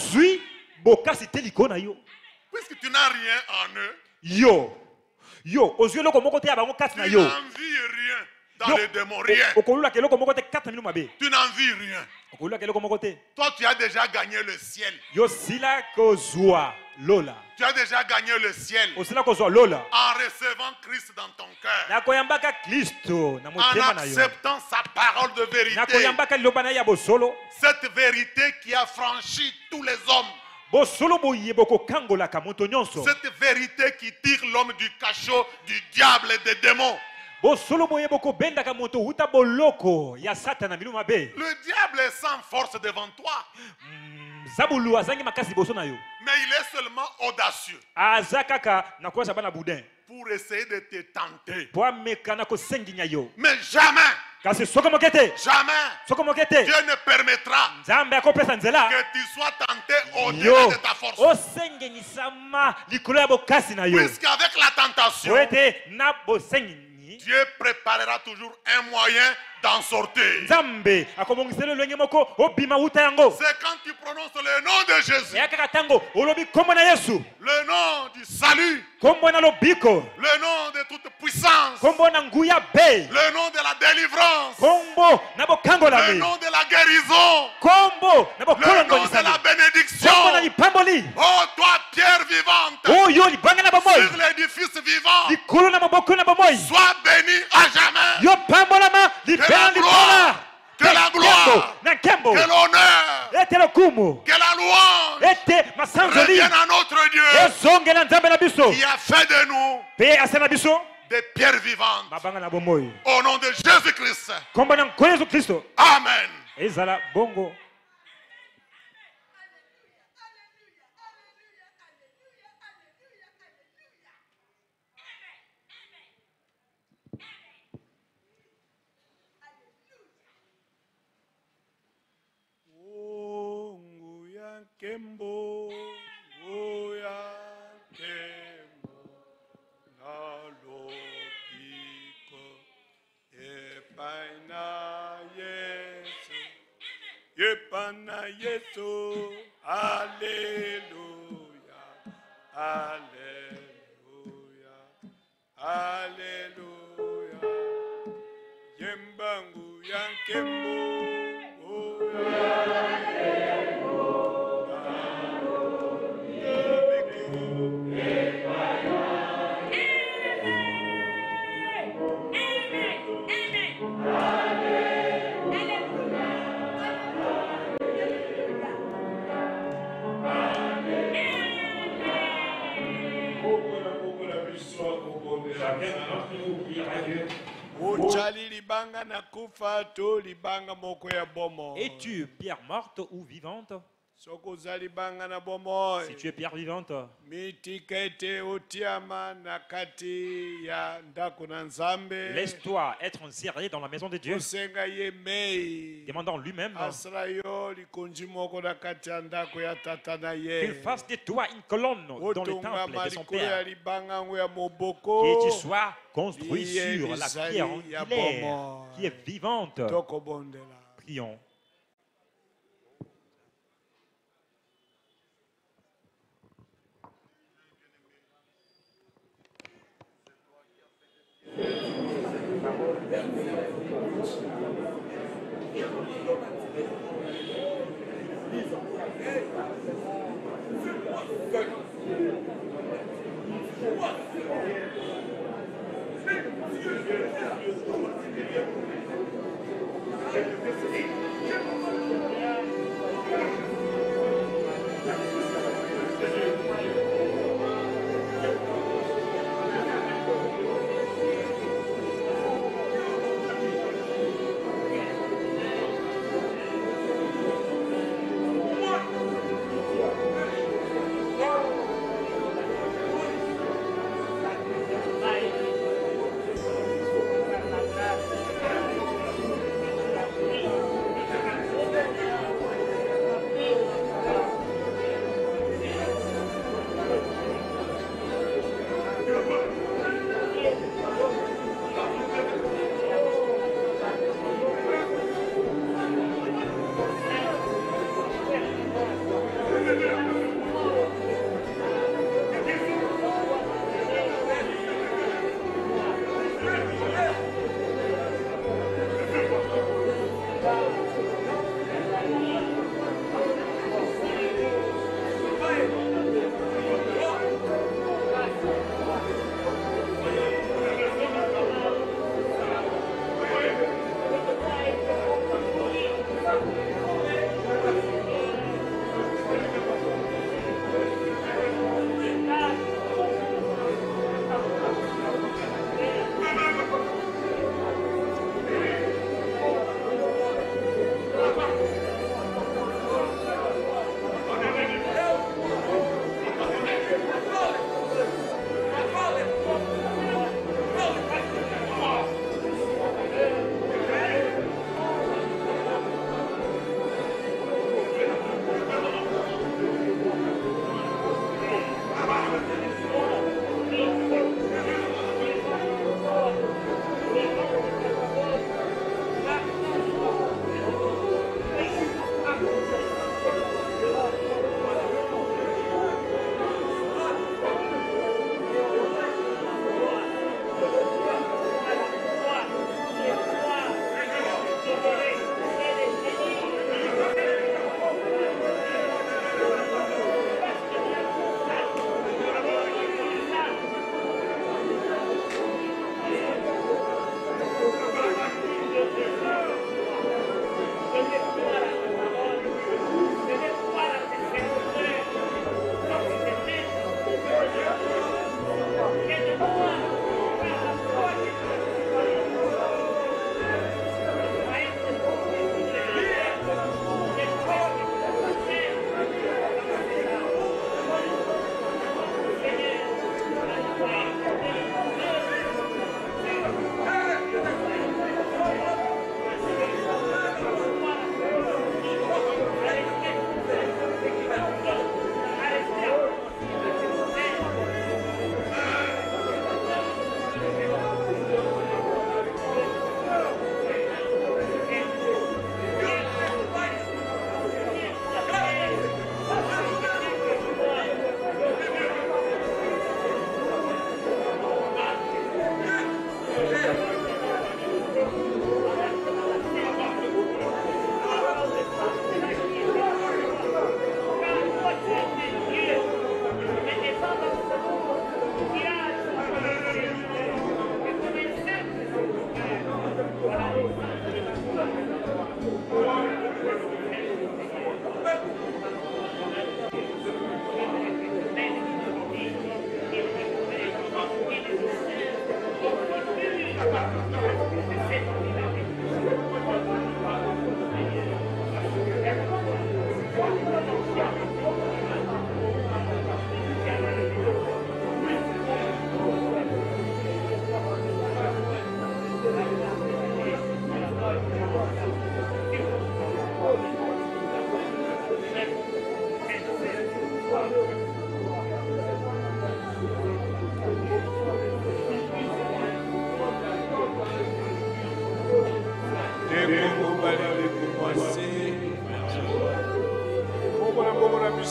Puisque tu n'as rien en eux. Yo. Yo. Tu n'envies rien dans les démons. Rien. Tu n'envies rien. Toi, tu as déjà gagné le ciel. Tu as déjà gagné le ciel en recevant Christ dans ton cœur. En acceptant sa parole de vérité. Cette vérité qui a franchi tous les hommes. Cette vérité qui tire l'homme du cachot du diable et des démons. Le diable est sans force devant toi. Mais il est seulement audacieux pour essayer de te tenter. Mais jamais, jamais, Dieu ne permettra que tu sois tenté au-delà de ta force. Puisqu'avec la tentation, Dieu préparera toujours un moyen d'en sortir. C'est quand tu prononces le nom de Jésus, le nom du salut, le nom de toute puissance, le nom de la délivrance, le nom de la guérison, le nom de la bénédiction. Oh toi Pierre vivante, sur l'édifice vivant, sois béni à jamais. Que la gloire, que la gloire, que l'honneur, que la louange revienne à notre Dieu qui a fait de nous des pierres vivantes. Au nom de Jésus-Christ. Amen. Kembo, oya kembo, nalo biko, epana Yesu, epana Yesu, Alléluia, Alléluia, Alléluia, yembangu yankembo, oya kembo. Es-tu pierre morte ou vivante? Si tu es pierre vivante, laisse-toi être enserré dans la maison de Dieu, demandant lui-même qu'il fasse de toi une colonne dans le temple de son Père, que tu sois construit sur la pierre angulaire qui est vivante. Prions.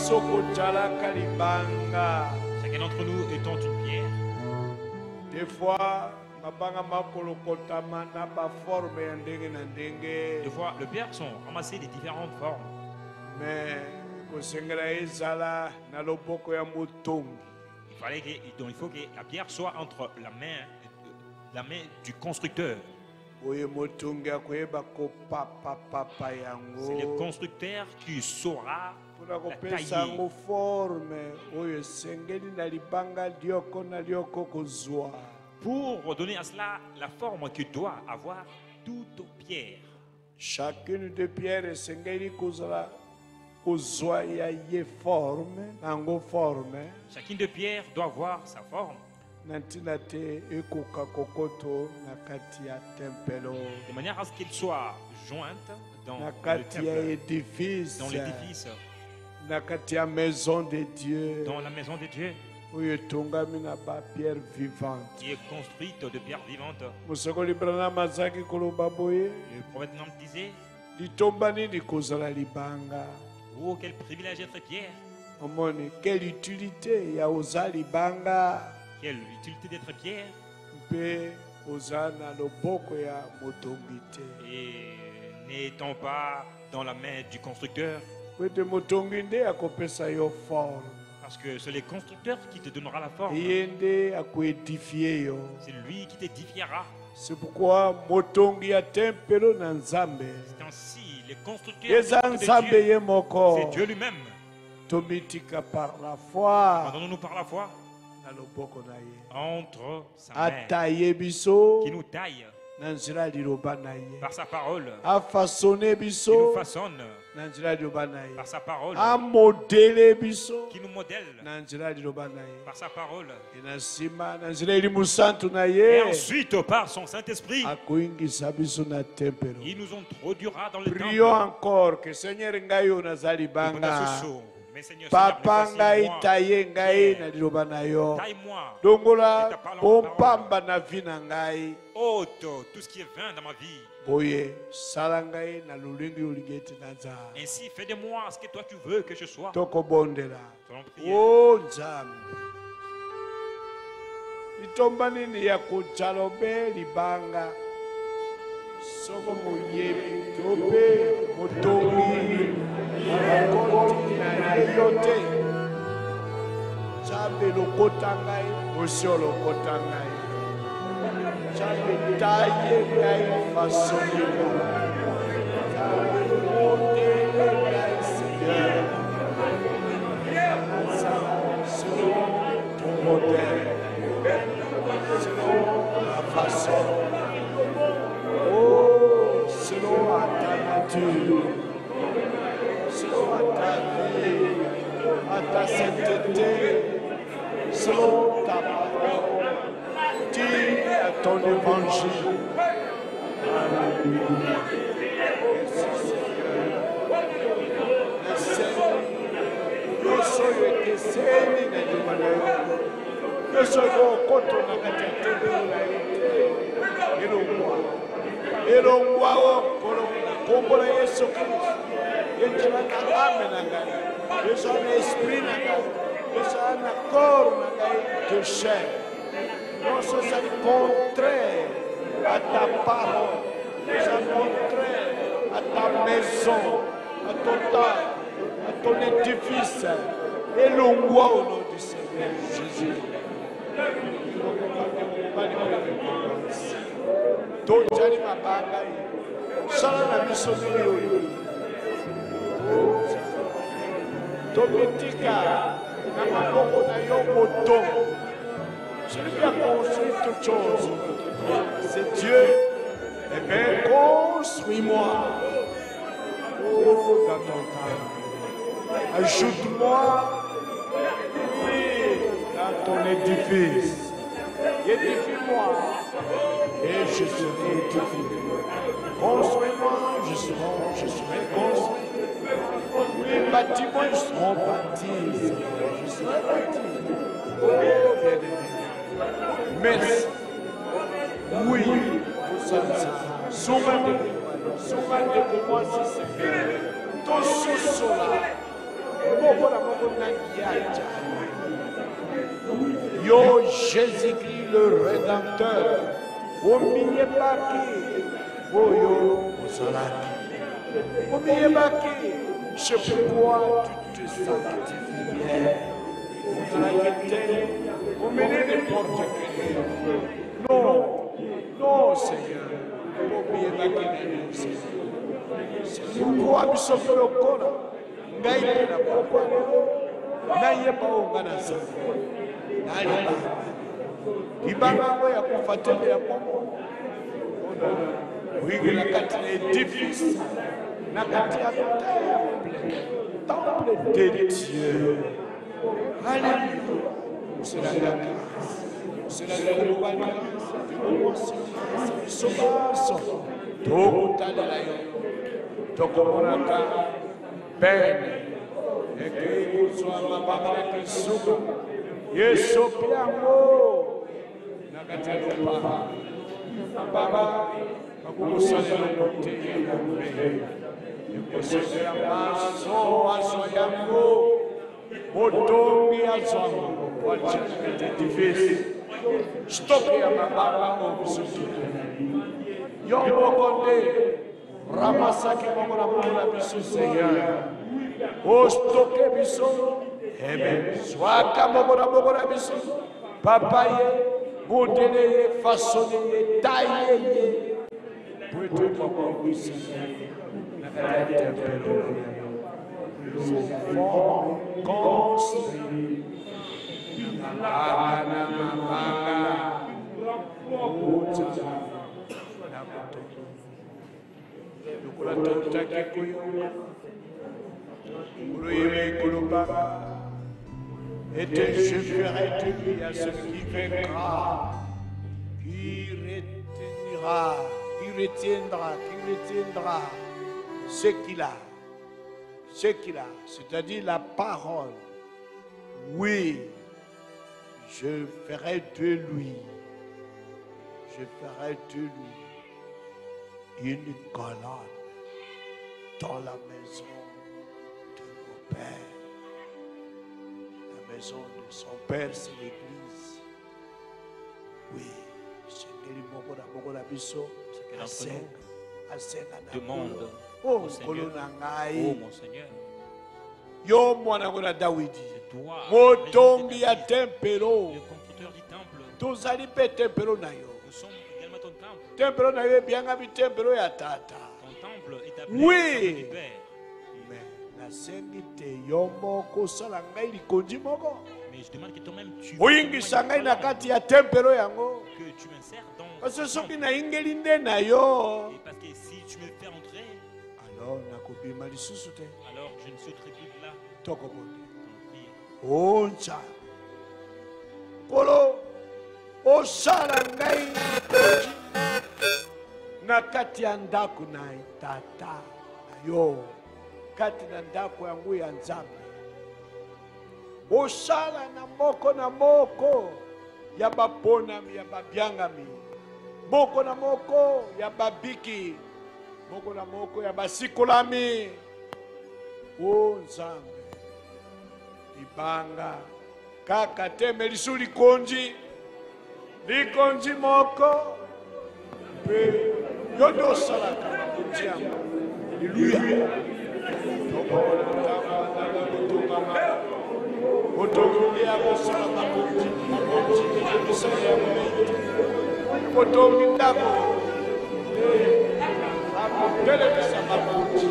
Chacun d'entre nous étant une pierre. Des fois, Des fois, les pierres sont ramassées de différentes formes. mais il fallait que, donc il faut que la pierre soit entre la main, la main du constructeur. C'est le constructeur qui saura la tailler. Pour donner à cela la forme que doit avoir toute pierre. Chacune des pierres est forme. Chacune de pierres doit avoir sa forme. De manière à ce qu'elle soit jointe dans le temple, dans l'édifice, maison de Dieu, dans la maison de Dieu, qui est construite de pierres vivantes. Le prophète Nam disait: oh, quel privilège d'être pierre! Quelle utilité Quelle utilité d'être pierre! Et n'étant pas dans la main du constructeur, parce que c'est le constructeur qui te donnera la forme. C'est lui qui t'édifiera. C'est pourquoi c'est ainsi le constructeur de Dieu, c'est Dieu lui-même. Par la foi, pardonnons-nous par la foi, entre sa main, qui nous taille par sa parole, qui nous façonne par sa parole, qui nous modèle par sa parole, et ensuite par son Saint-Esprit, il nous introduira dans le temple. Prions encore que Seigneur Ngayo Nazali Banga. Mais Seigneur, Papa ngai taye ngai na liloba na yo. Dongola bompamba na vie na ngai. Ôte tout ce qui est vain dans ma vie. Boye sala ngai na lulingi ulingeti naza. Ainsi fais de moi ce que toi tu veux que je sois. Toko bondela. Oh Nzambe. Litomba nini ya kuchalobe libanga. Soko moyebi tobe motongi. Yote Chabe lokota ngai osio lokota ngai Chabe taye ngai fasoni Chabe monte ngai Seigneur Selon ton modèle Selon la façon Oh selon ta nature selon ta vie, à ta sainteté, selon ta parole, digne à ton évangile. Alléluia. Merci Seigneur. Seigneur, nous sommes des saints de Dieu. Nous sommes contre la cathédrale et le roi. Et le roi, pour le Jésus Christ. Je suis un esprit, je suis un corps de chair. Non, c'est contraire à ta parole, c'est contraire à ta maison, à ton temple, à ton édifice. Et le roi au nom du Seigneur Jésus. Donc, j'allais ma bagaille. Sans la mission de Tomitika, Namaboko na Yomoto. Celui qui a construit toute chose, c'est Dieu. Eh bien, construis-moi. Oh, dans ton temps. Ajoute-moi, oui, dans ton édifice. Édifie-moi, et je serai édifié. Construis-moi, je serai, je serai construit. Les bâtiments seront bâtis. Je serai bâti. Oh, bien-aimé. Merci. Oui, vous êtes ça. Souvent de moi, si c'est fait. Tout ce cela. moko na moko na ngiaja. Yo Jésus-Christ le Rédempteur, omiye baki, oyo ozalaki. Omiye baki, c'est pourquoi tu te sanctifies bien. Ozalaki te, omene n'importe quel. Non, non Seigneur, omiye baki na Seigneur. C'est pourquoi biso pe lokola, ngai pe na pokwa lelo, nayeba onga na Nzambe. Naliba ibanga ngo ya kufatele ya Kongo wigila kati na édifice na kati ya temple de Dieu. Alléluia. C'est la grâce, c'est la grâce de sobaso tokutalela yo tokomonaka bene ekuzwa mababa kisuka Yesu piango nakatapa baba akumusana note yambe ekosera maso aso yango otongi azo wachakete divisi stoke ya mababa okusutu yombo konde ramasaki mongo na mongo na biso Seigneur o stoke biso Amen. Swaka mokona mokona biso. Papa ye, modele ye, façonne ye, taille ye. Pour tout papa biso. Na kati tempelo. Fort construit. Ana mabanga. Uta. Lokola tota kikuyo. Kuluye kulubaba. Et je ferai de lui à ce qui vaincra, qui retiendra, qui retiendra, qui retiendra ce qu'il a, ce qu'il a, c'est-à-dire la parole. Oui, je ferai de lui, je ferai de lui une colonne dans la maison de mon Père. La maison de son Père, c'est l'Église. Oui, c'est que le moko na moko na biso asenga demande oh au Seigneur, oh mon Seigneur, yo mwana ngona Dawidi toi, motongi ya tempelo, le constructeur du temple, tozali pe tempelo na yo. nous sommes également ton temple. Tempelo na yo ebianga bi tempelo ya tata. Ton temple est appelé Oui. le temple du Père. Nasengi te yo moko sala ngai likondi moko. Mais je demande que toi-même tu oyingisa ngai na kati ya tempelo yango. que tu m'insères dans Parce que ton soki temple. na ingeli nde na yo. Et parce que si tu me fais entrer, Alors nakobima lisusu te. alors je ne sauterai plus de là. Tokobote. Ton prière. Oncha. Polo osala ngai likondi na kati ya ndako na tata na yo. Kati na ndako yangu ya Nzambe. Osala na moko na moko ya baponami ya babyangami. Moko na moko ya babiki. Moko na moko ya basikolami. O Nzambe. Libanga kaka teme lisu likonji. Likonji moko. Pe yodo salaka makonji yangu. Hallelujah. Otongi ya kusala makonji, makonji ya kusala ya mwiti. Otongi ndako, akotele kisa makonji.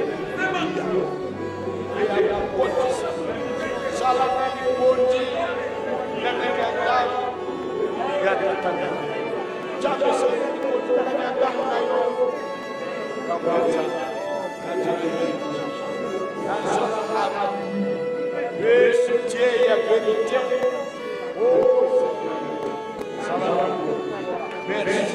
Ya makonji sala makonji, ndaka ya ndako, ya tatana. Jambo sala makonji ndaka ya ndako na yo. Kakwata, katatana. Merci Dieu, la vérité. Oh, merci.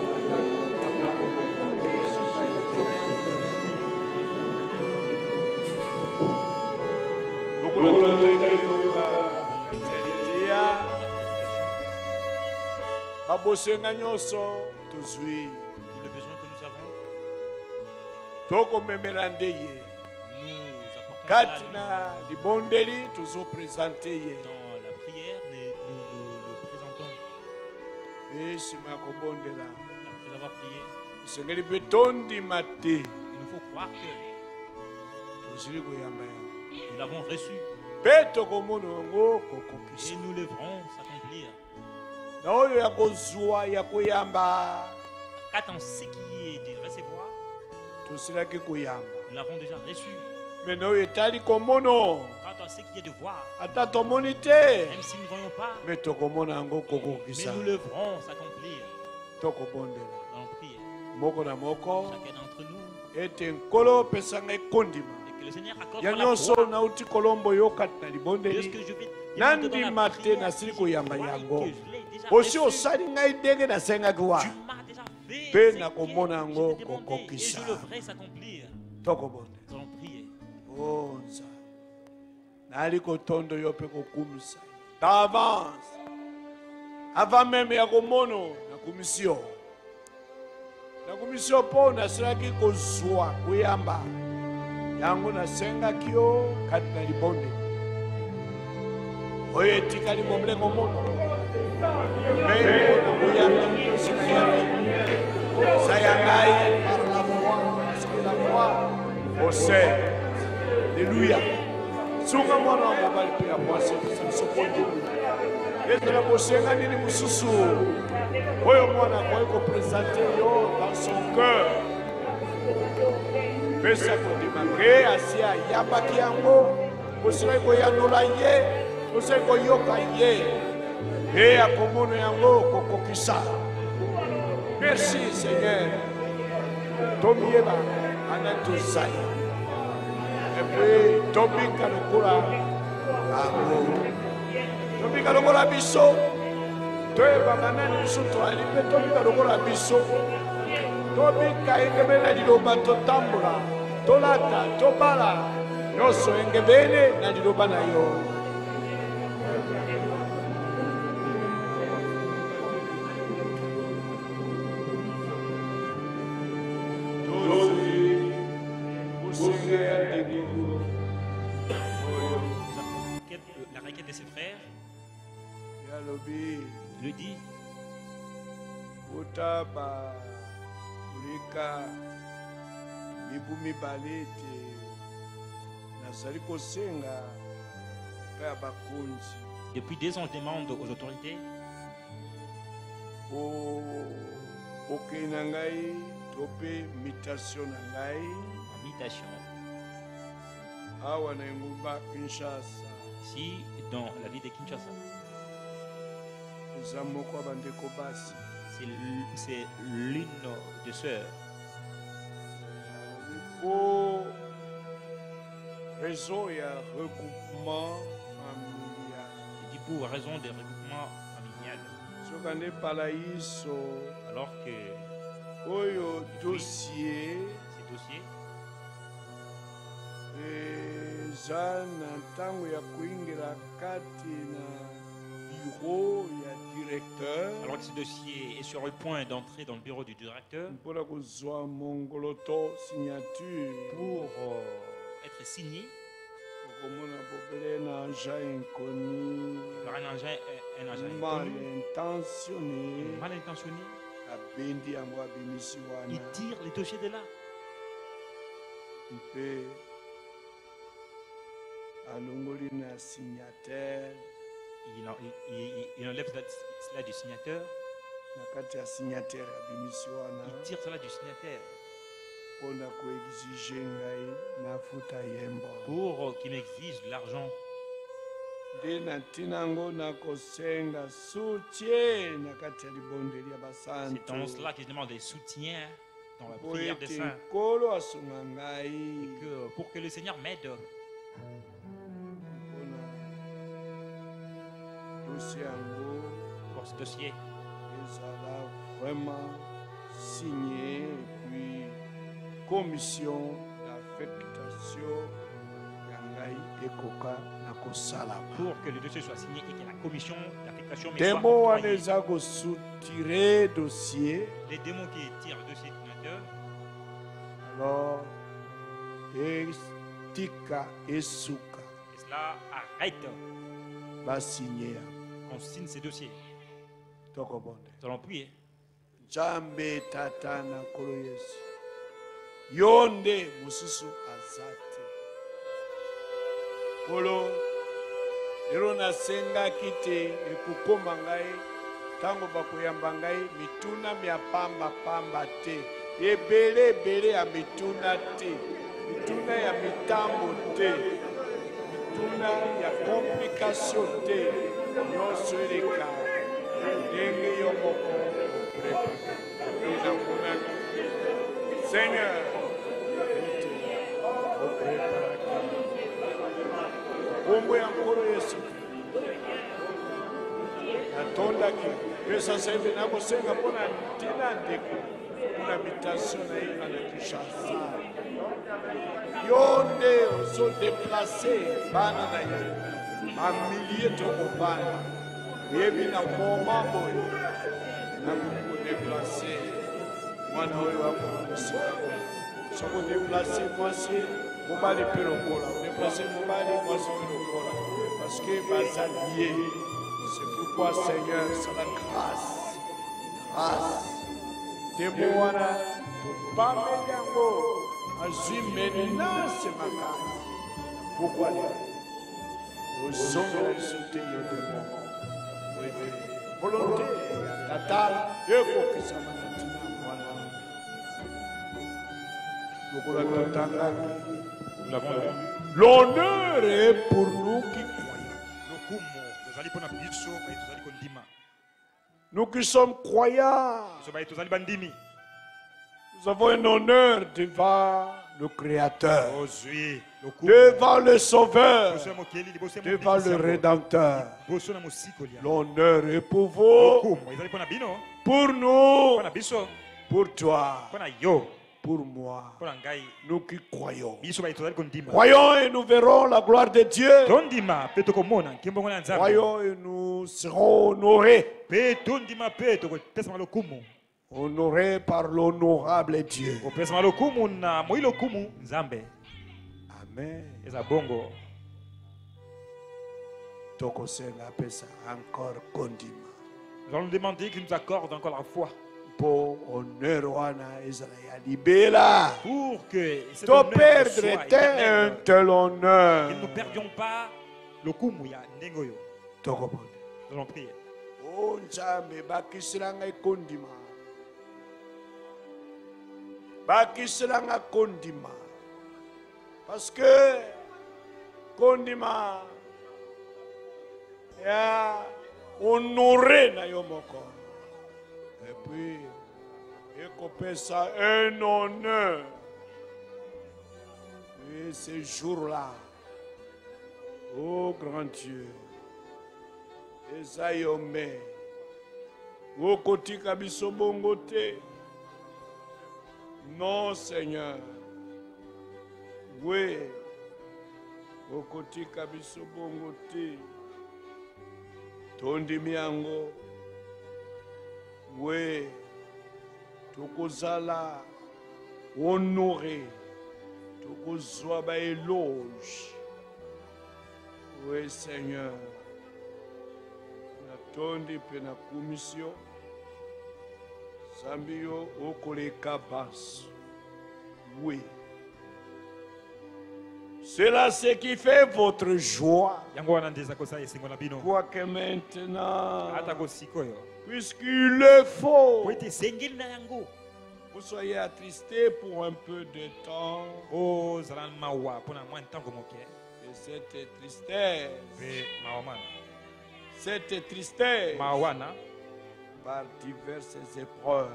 Abosenga nyonso tozwi. Tous les besoins que nous avons, Toko memelande ye. nous apportons kati na libondeli tuzopresente ye dans la prière, nous, nous, nous le présentons. esima ya kobondela Après avoir prié, esengeli mpe tondima te il nous faut croire que tozili koyamba yango nous l'avons reçu mpe tokomona yango et kokokisa nous le verrons s'accomplir. na oyo ya kozwa ya koyamba Quant à ce qui est de recevoir, tosilaki koyamba nous l'avons déjà reçu. me na oyo etali komono Quant à ce qui est de voir, ata tomoni te même si nous ne voyons pas, me tokomona yango mais kokokisa nous le verrons s'accomplir. tokobondela Nous allons prier, moko na moko chacun d'entre nous, ete nkolo opesa ngai kondima et que le Seigneur accorde ya la nyonso foi. nauti kolombo yo kati na De ce libondeli que je vais nandima demander dans la te prière, nasili si koyamba je crois yango que je l'ai déjà osi reçu, osali ngai ndenge nasengaki wa tu m'as déjà fait Pe ce na que komona je yango t'ai demandé, et kokokisa. je le ferai s'accomplir. tokobondela Nous allons prier. onza nali kotondo yo mpe kokumisa d'avance avant meme ya komono nakumisi yo nakumisi yo mpo nasilaki kozwa koyamba yango nasengaki yo kati na libonde oyo etikali momole komono mpe mpona koyamba sina yambi sa ya ngai par la foi parce que la foi osait Alléluia. Sunga mwana wa mobali mpe ya mwasi biso pongi ezala bosenga nini mosusu oyo mwana akoki kopresente yo dans son cœur pesa kondima ke asi ayambaki yango osilaki koyandola ye osilaki koyoka ye e akomona yango kokokisa. Merci Seigneur tomiyeba ana tozali epe tobika lokola yango tobika lokola biso toyebaka nani biso toali mpe tobika lokola biso tobika engebe na liloba totambola tolata tobala nyonso engebene na liloba na yo. La requête de ses frères Yalobi lui dit utaba ulika mibu mibale te nazali kosenga mpe ya bakonzi depuis deux ans, je demande aux autorités okei na ngai to mpe mutation na ngai en mutation. awa na engumba Kinshasa Si dans la ville de Kinshasa, eza moko ya bandeko basi c'est l- c'est l'une des sœurs, po réseau ya regroupement familial je dis pour raison des regroupements familiales, soki nde palaiso alors que oyo dossier ces dossiers eza na ntango ya koingela kati na bureau ya directeur alors que ce dossier est sur le point d'entrer dans le bureau du directeur mpona kozwa mongolo to signature pour euh, être signé okomona bobele na agent inconnu par un agent, un agent mal inconnu, intentionné mal intentionné. abendi yango abimisi Il wana tire les dossiers de là mpe alongoli na signataire il, en- il- il- il enlève cela, cela du signateur, na kati ya signataire abimisi wana il tire cela du signataire mpona koexige ngai nafuta yembo pour euh, qu'il m'exige de l'argent. nde na ntina yango nakosenga soutien na kati ya libondeli ya basantu C'est dans cela que je demande des soutiens dans la po prière des ete saints, nkolo asunga ngai que, pour que le Seigneur m'aide mpona dosie yango pour ce dossier, ezala vraiment signé et puis commission d'affectation ya ngai ekoka na kosalama pour que le dossier soit signé et que la commission d'affectation me soit ndembo wana octroyée. eza kosutire dossier Les démons qui tirent le dossier du signateur, alors et tika esuka. Et cela arrête. Va signer. On signe ces dossiers. Tokobonde. Nous allons prier. Jambe tatana kolo Yesu. Yonde mususu azate. Kolo lero nasenga kite ekukoma ngai tango bakuyamba ngai mituna mya pamba pamba te. Ebele ebele ya mituna te. Mituna ya mitambo te. Mituna ya complication te. Nyonso eleka ndenge yo moko prépare. Seigneur, Omwe ankoro Yesu. Natonda ki pesa sebe nako senga pona tina ndeko pona mitation na ina na Kinshasa. Yonde ozo déplacer bana na ye. A milliers de bana. Yebi na moma boye. Na ko déplacer. Mwana oyo wako soko déplacer mwasi mobali pe lokola déplacer mobali mwasi pe lokola parce que baza lié. C'est pourquoi Seigneur c'est la grâce grâce demo wana tupame yango azwi menace makasi pourquoi ozonga esote yo demo volonté ya tata ekokisa manatina mwana. L'honneur est pour nous qui croyons. Nous qui sommes croyants, nous avons un honneur devant le Créateur, devant le Sauveur, devant le Rédempteur. L'honneur est pour vous, pour nous, pour toi, pour moi, nous qui croyons. Croyons et nous verrons la gloire de Dieu. Croyons et nous serons honorés. Honorés par l'honorable Dieu. Amen. Encore condiment. Nous allons demander qu'il nous accorde encore la foi. Pour honneur wana Israël libéla pour que to perdre un tel honneur que nous ne perdions pas le kumu ya nengoyo. Tokobonde. Nous allons prier. Oh Nzambe bakisiranga kondima. Bakisiranga kondima. Parce que kondima ya honoré na yo moko. Et puis, et ça un honneur. Et ce jour-là, oh grand Dieu, et ça y est, au côté kabiso bongote, non Seigneur, oui, au côté kabiso bongote, tondi miango. Oui, tokozala honoré, tokozwa ba éloge. Oui, Seigneur, natondi pe na commission, Zambio okoleka basse. Oui. C'est là ce qui fait votre joie. Quoique maintenant, puisqu'il le faut, vous soyez attristés pour un peu de temps. Et cette tristesse, cette tristesse, par diverses épreuves,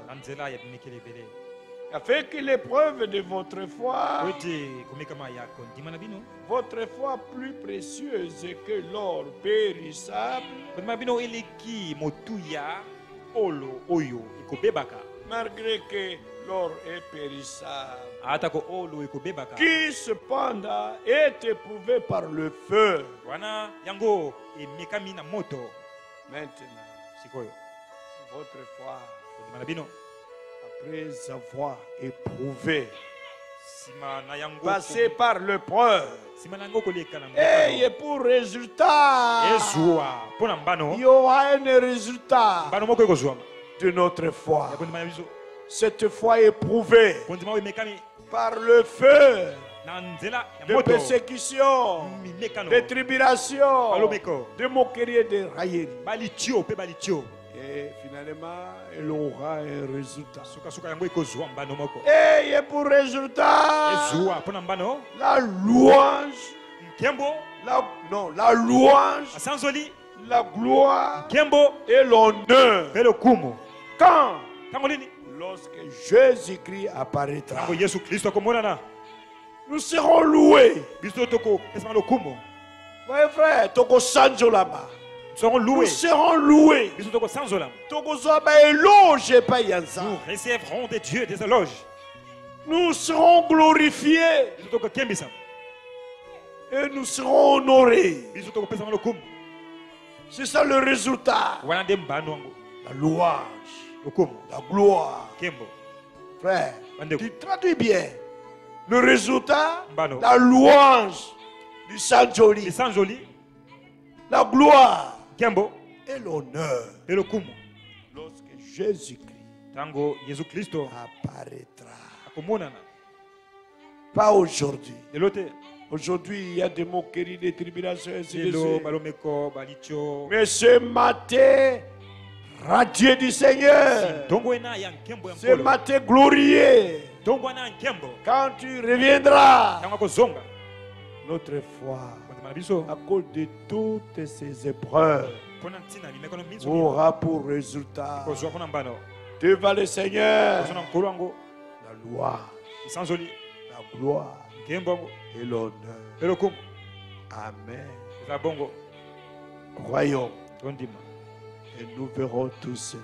afin que l'épreuve de votre foi, votre foi plus précieuse que l'or périssable, malgré que l'or est périssable, qui cependant est éprouvé par le feu. Maintenant, votre foi, après avoir éprouvé passer par l'épreuve. Et pour résultat, il y aura un résultat de notre foi. Cette foi éprouvée par le feu de persécution, de tribulation, de moquerie et de raillerie. Et finalement, elle aura un résultat. Et pour résultat, la louange, la, non, la louange, la gloire et l'honneur. Quand? Lorsque Jésus-Christ apparaîtra, nous serons loués. Voyez frère, toko sanjo là-bas. Nous serons loués. Nous recevrons de Dieu des éloges. Nous serons glorifiés. Et nous serons honorés. C'est ça le résultat. La louange, la gloire. Frère, tu traduis bien. Le résultat, la louange du Sanjoli, la gloire et l'honneur. Lorsque Jésus-Christ apparaîtra. Pas aujourd'hui. Aujourd'hui, il y a des moqueries, des tribulations, ainsi de suite. Mais ce matin, radieux du Seigneur, ce matin glorieux, quand tu reviendras, notre foi, à cause de toutes ces épreuves, aura pour résultat devant le Seigneur la loi, la gloire et l'honneur. Amen. Croyons et nous verrons tout cela.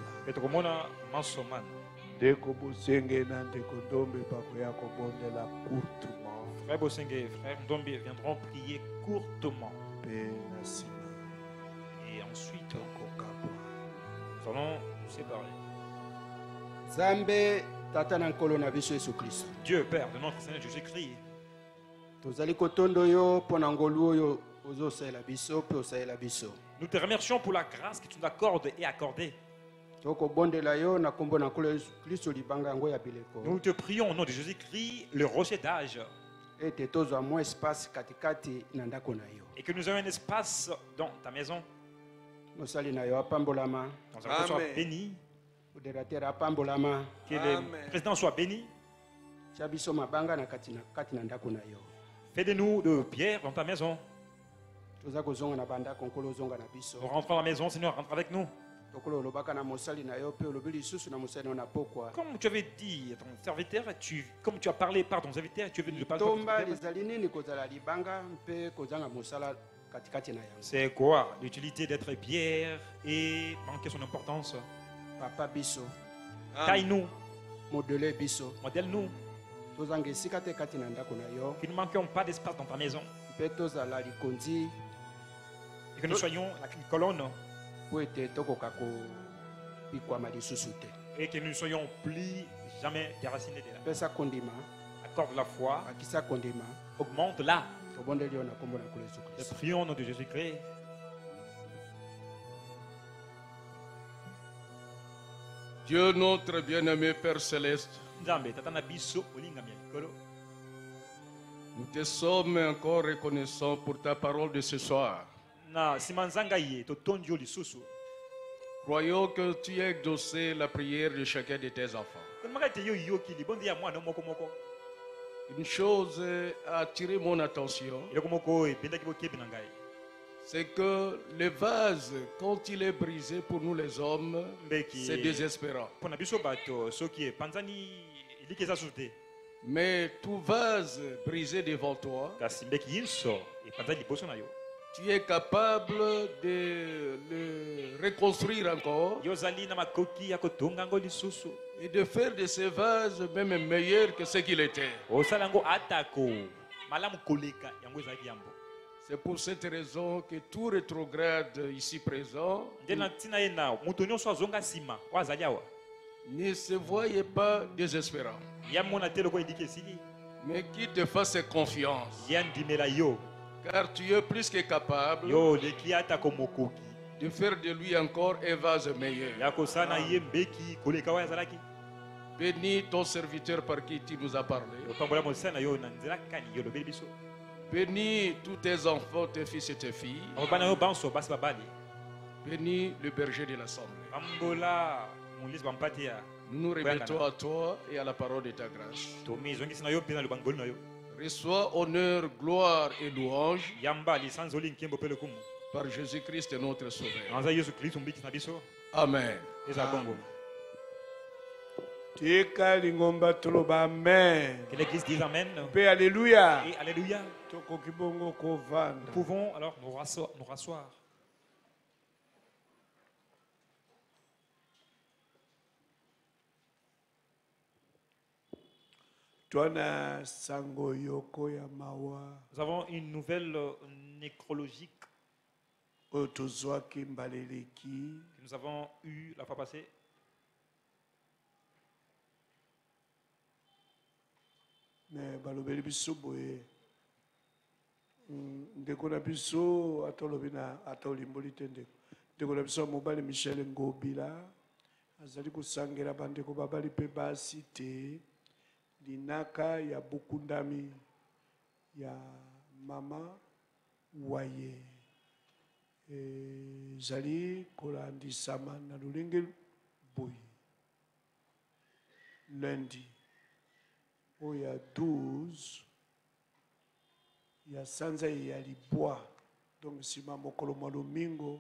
Dès que vous singez dans des condombes, papoya kobondela courtement. Frère Bosenge et frère Ndombe viendront prier courtement. Et ensuite, nous allons nous séparer. Zambe tata na nkolo na biso Yesu Kristo. Dieu Père de notre Seigneur Jésus-Christ. Tozali kotondo yo pona ngolu oyo ozosalela biso pe osalela biso. Nous te remercions pour la grâce que tu nous accordes et accordée. Nous te prions au nom de Jésus-Christ, le rocher d'âge. Et que nous ayons un espace dans ta maison. Ton serviteur soit béni. Que le président soit béni. Fais de nous de pierre dans ta maison. Nous rentrons à la maison, Seigneur, rentre avec nous. Comme tu avais dit à ton serviteur, tu, comme tu as parlé par ton serviteur, tu es venu de parler. C'est quoi l'utilité d'être pierre et manquer son importance? Papa biso, taille-nous, modèle-nous, que nous ne manquions pas d'espace dans ta maison. Et que nous soyons la colonne. Et que nous ne soyons plus jamais déracinés de là. Accorde la foi. Augmente-la. Nous prions au nom de Jésus-Christ. Dieu notre bien-aimé Père Céleste, nous te sommes encore reconnaissants pour ta parole de ce soir. Croyons que tu as exaucé la prière de chacun de tes enfants. Une chose a attiré mon attention, c'est que le vase, quand il est brisé pour nous les hommes, c'est désespérant. Mais tout vase brisé devant toi, tu es capable de le reconstruire encore et de faire de ce vase même meilleur que ce qu'il était. C'est pour cette raison que tout rétrograde ici présent ne se voyait pas désespérant. Mais qui te fasse confiance. Yandimela yo. Car tu es plus que capable Yo le kiata komokoki. de faire de lui encore un vase meilleur. Yakosana yembeki kolekawa yazalaki. Bénis ton serviteur par qui tu nous as parlé. Bénis tous tes enfants, tes fils et tes filles. Bénis le berger de l'assemblée. Nous nous remettons à toi et à la parole de ta grâce. Reçois honneur, gloire et louange par Jésus-Christ notre Sauveur. Amen. Tika lingomba tuloba amen. Que l'église dise amen. Paix, alléluia. Et alléluia. Nous pouvons alors nous rasseoir. Nous rasseoir. Nous avons une nouvelle euh, nécrologique que nous avons eue la fois passée. Mais balobeli biso boye ndeko na biso atolobi na atolimboli te ndeko ndeko na biso mobali Michel Ngobila azali kosangela bandeko babali pe basi te linaka ya bukundami ya mama waye ezali kolandisama na lolenge boye lundi. Il y a douze, il y a Sanza et il y a Libois. Donc, si ma mokolo domingo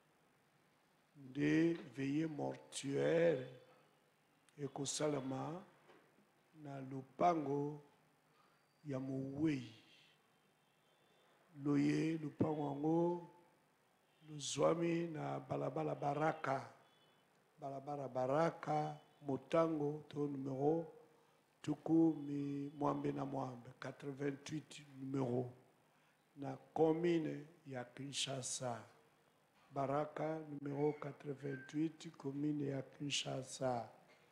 de veiller mortuaire et que salama na lupango ya mouwei. Loye lupango ango luzwami na balabala baraka. Balabala baraka motango to numéro Tuku mi mwambe na mwambe quatre-vingt-huit numéro na commune ya Kinshasa. Baraka numéro quatre-vingt-huit commune ya Kinshasa.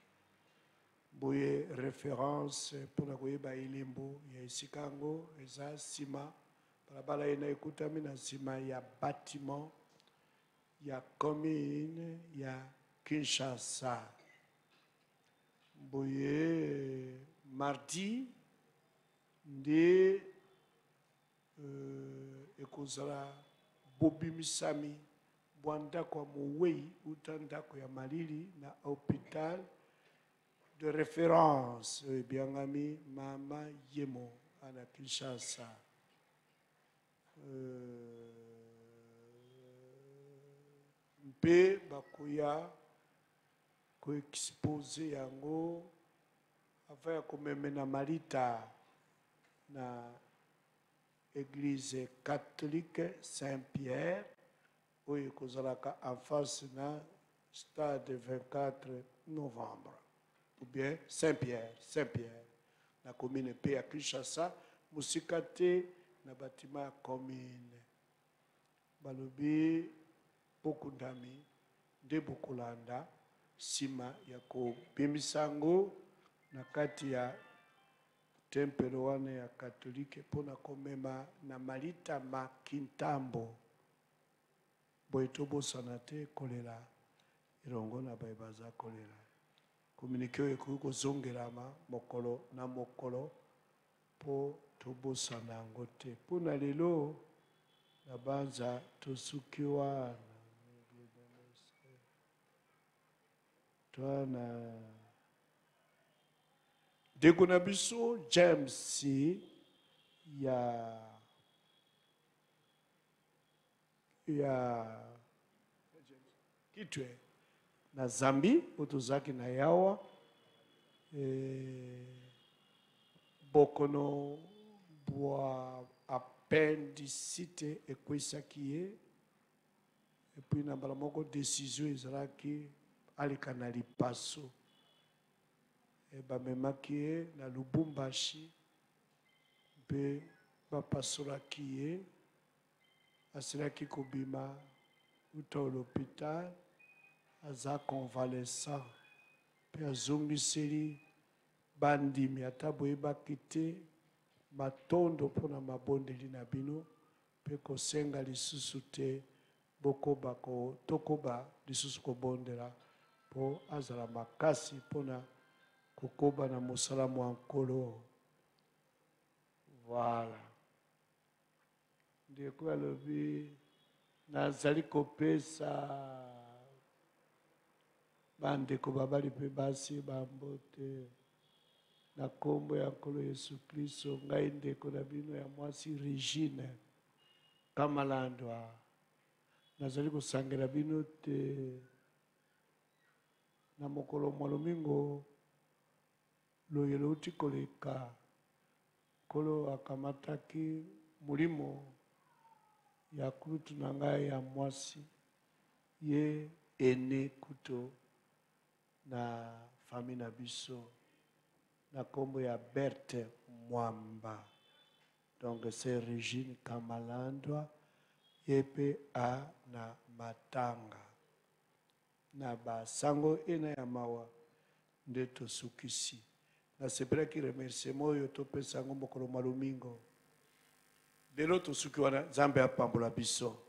Boye référence pour la koyeba ilimbo ya isikango eza sima balabala ena ekutami na sima ya bâtiment ya commune ya Kinshasa. Boye mardi nde euh, ekozala bobi misami bwandako ya mowei utandako ya malili na hôpital de référence ebiangami mama yemo ana Kinshasa. euh, mpe bakoya ko expose yango afin ya komeme na malita na église catholique Saint-Pierre oyo ekozalaka en face na stade vingt-quatre novembre ou bien Saint-Pierre Saint-Pierre na commune pe ya Kinshasa musika te na bâtiment ya commune balobi bokundami nde bokolanda sima ya kobimisango na kati ya tempelo wana ya katolike pona komema na malita makintambo boye tobosana te kolela elongo na baye baza kolela komunike oyo ekoki kozongelama mokolo na mokolo mpo tobosana yango te mpona lelo na banza tosuki wana twana ndeko na biso James ya ya kitwe na Zambi otozaki na yawa e, bokono bwa appendicite ekwesaki ye epuis na mbala moko décision ezalaki aleka na lipaso e bamemaki ye na Lubumbashi mpe bapasolaki ye asilaki kobima uta l'hôpital aza convalescent mpe azongiseli bandimi ata boyebaki te matondo pona mabondeli na bino pe kosenga lisusu te bokoba ko tokoba lisusu kobondela po azala makasi pona kokoba na mosala mwa nkolo. Voilà. Ndeko alobi nazali kopesa bandeko babali pe basi bambote na kombo ya nkolo Yesu Kristo, ngai ndeko na bino ya mwasi Regine Kamalandwa nazali kosangela bino te na mokolo mwa lomingo loyelo uti koleka nkolo akamataki mulimo ya kulutu na ngai ya mwasi ye ene kuto na fami na biso na kombo ya Berthe Mwamba. Donc c'est Regine Kamalandwa yepe a na matanga na basango ena ya mawa nde tosukisi na sepelaki remerciement oyo topesa yango mokolo mwa lomingo lelo tosuki wana Nzambe apambola biso.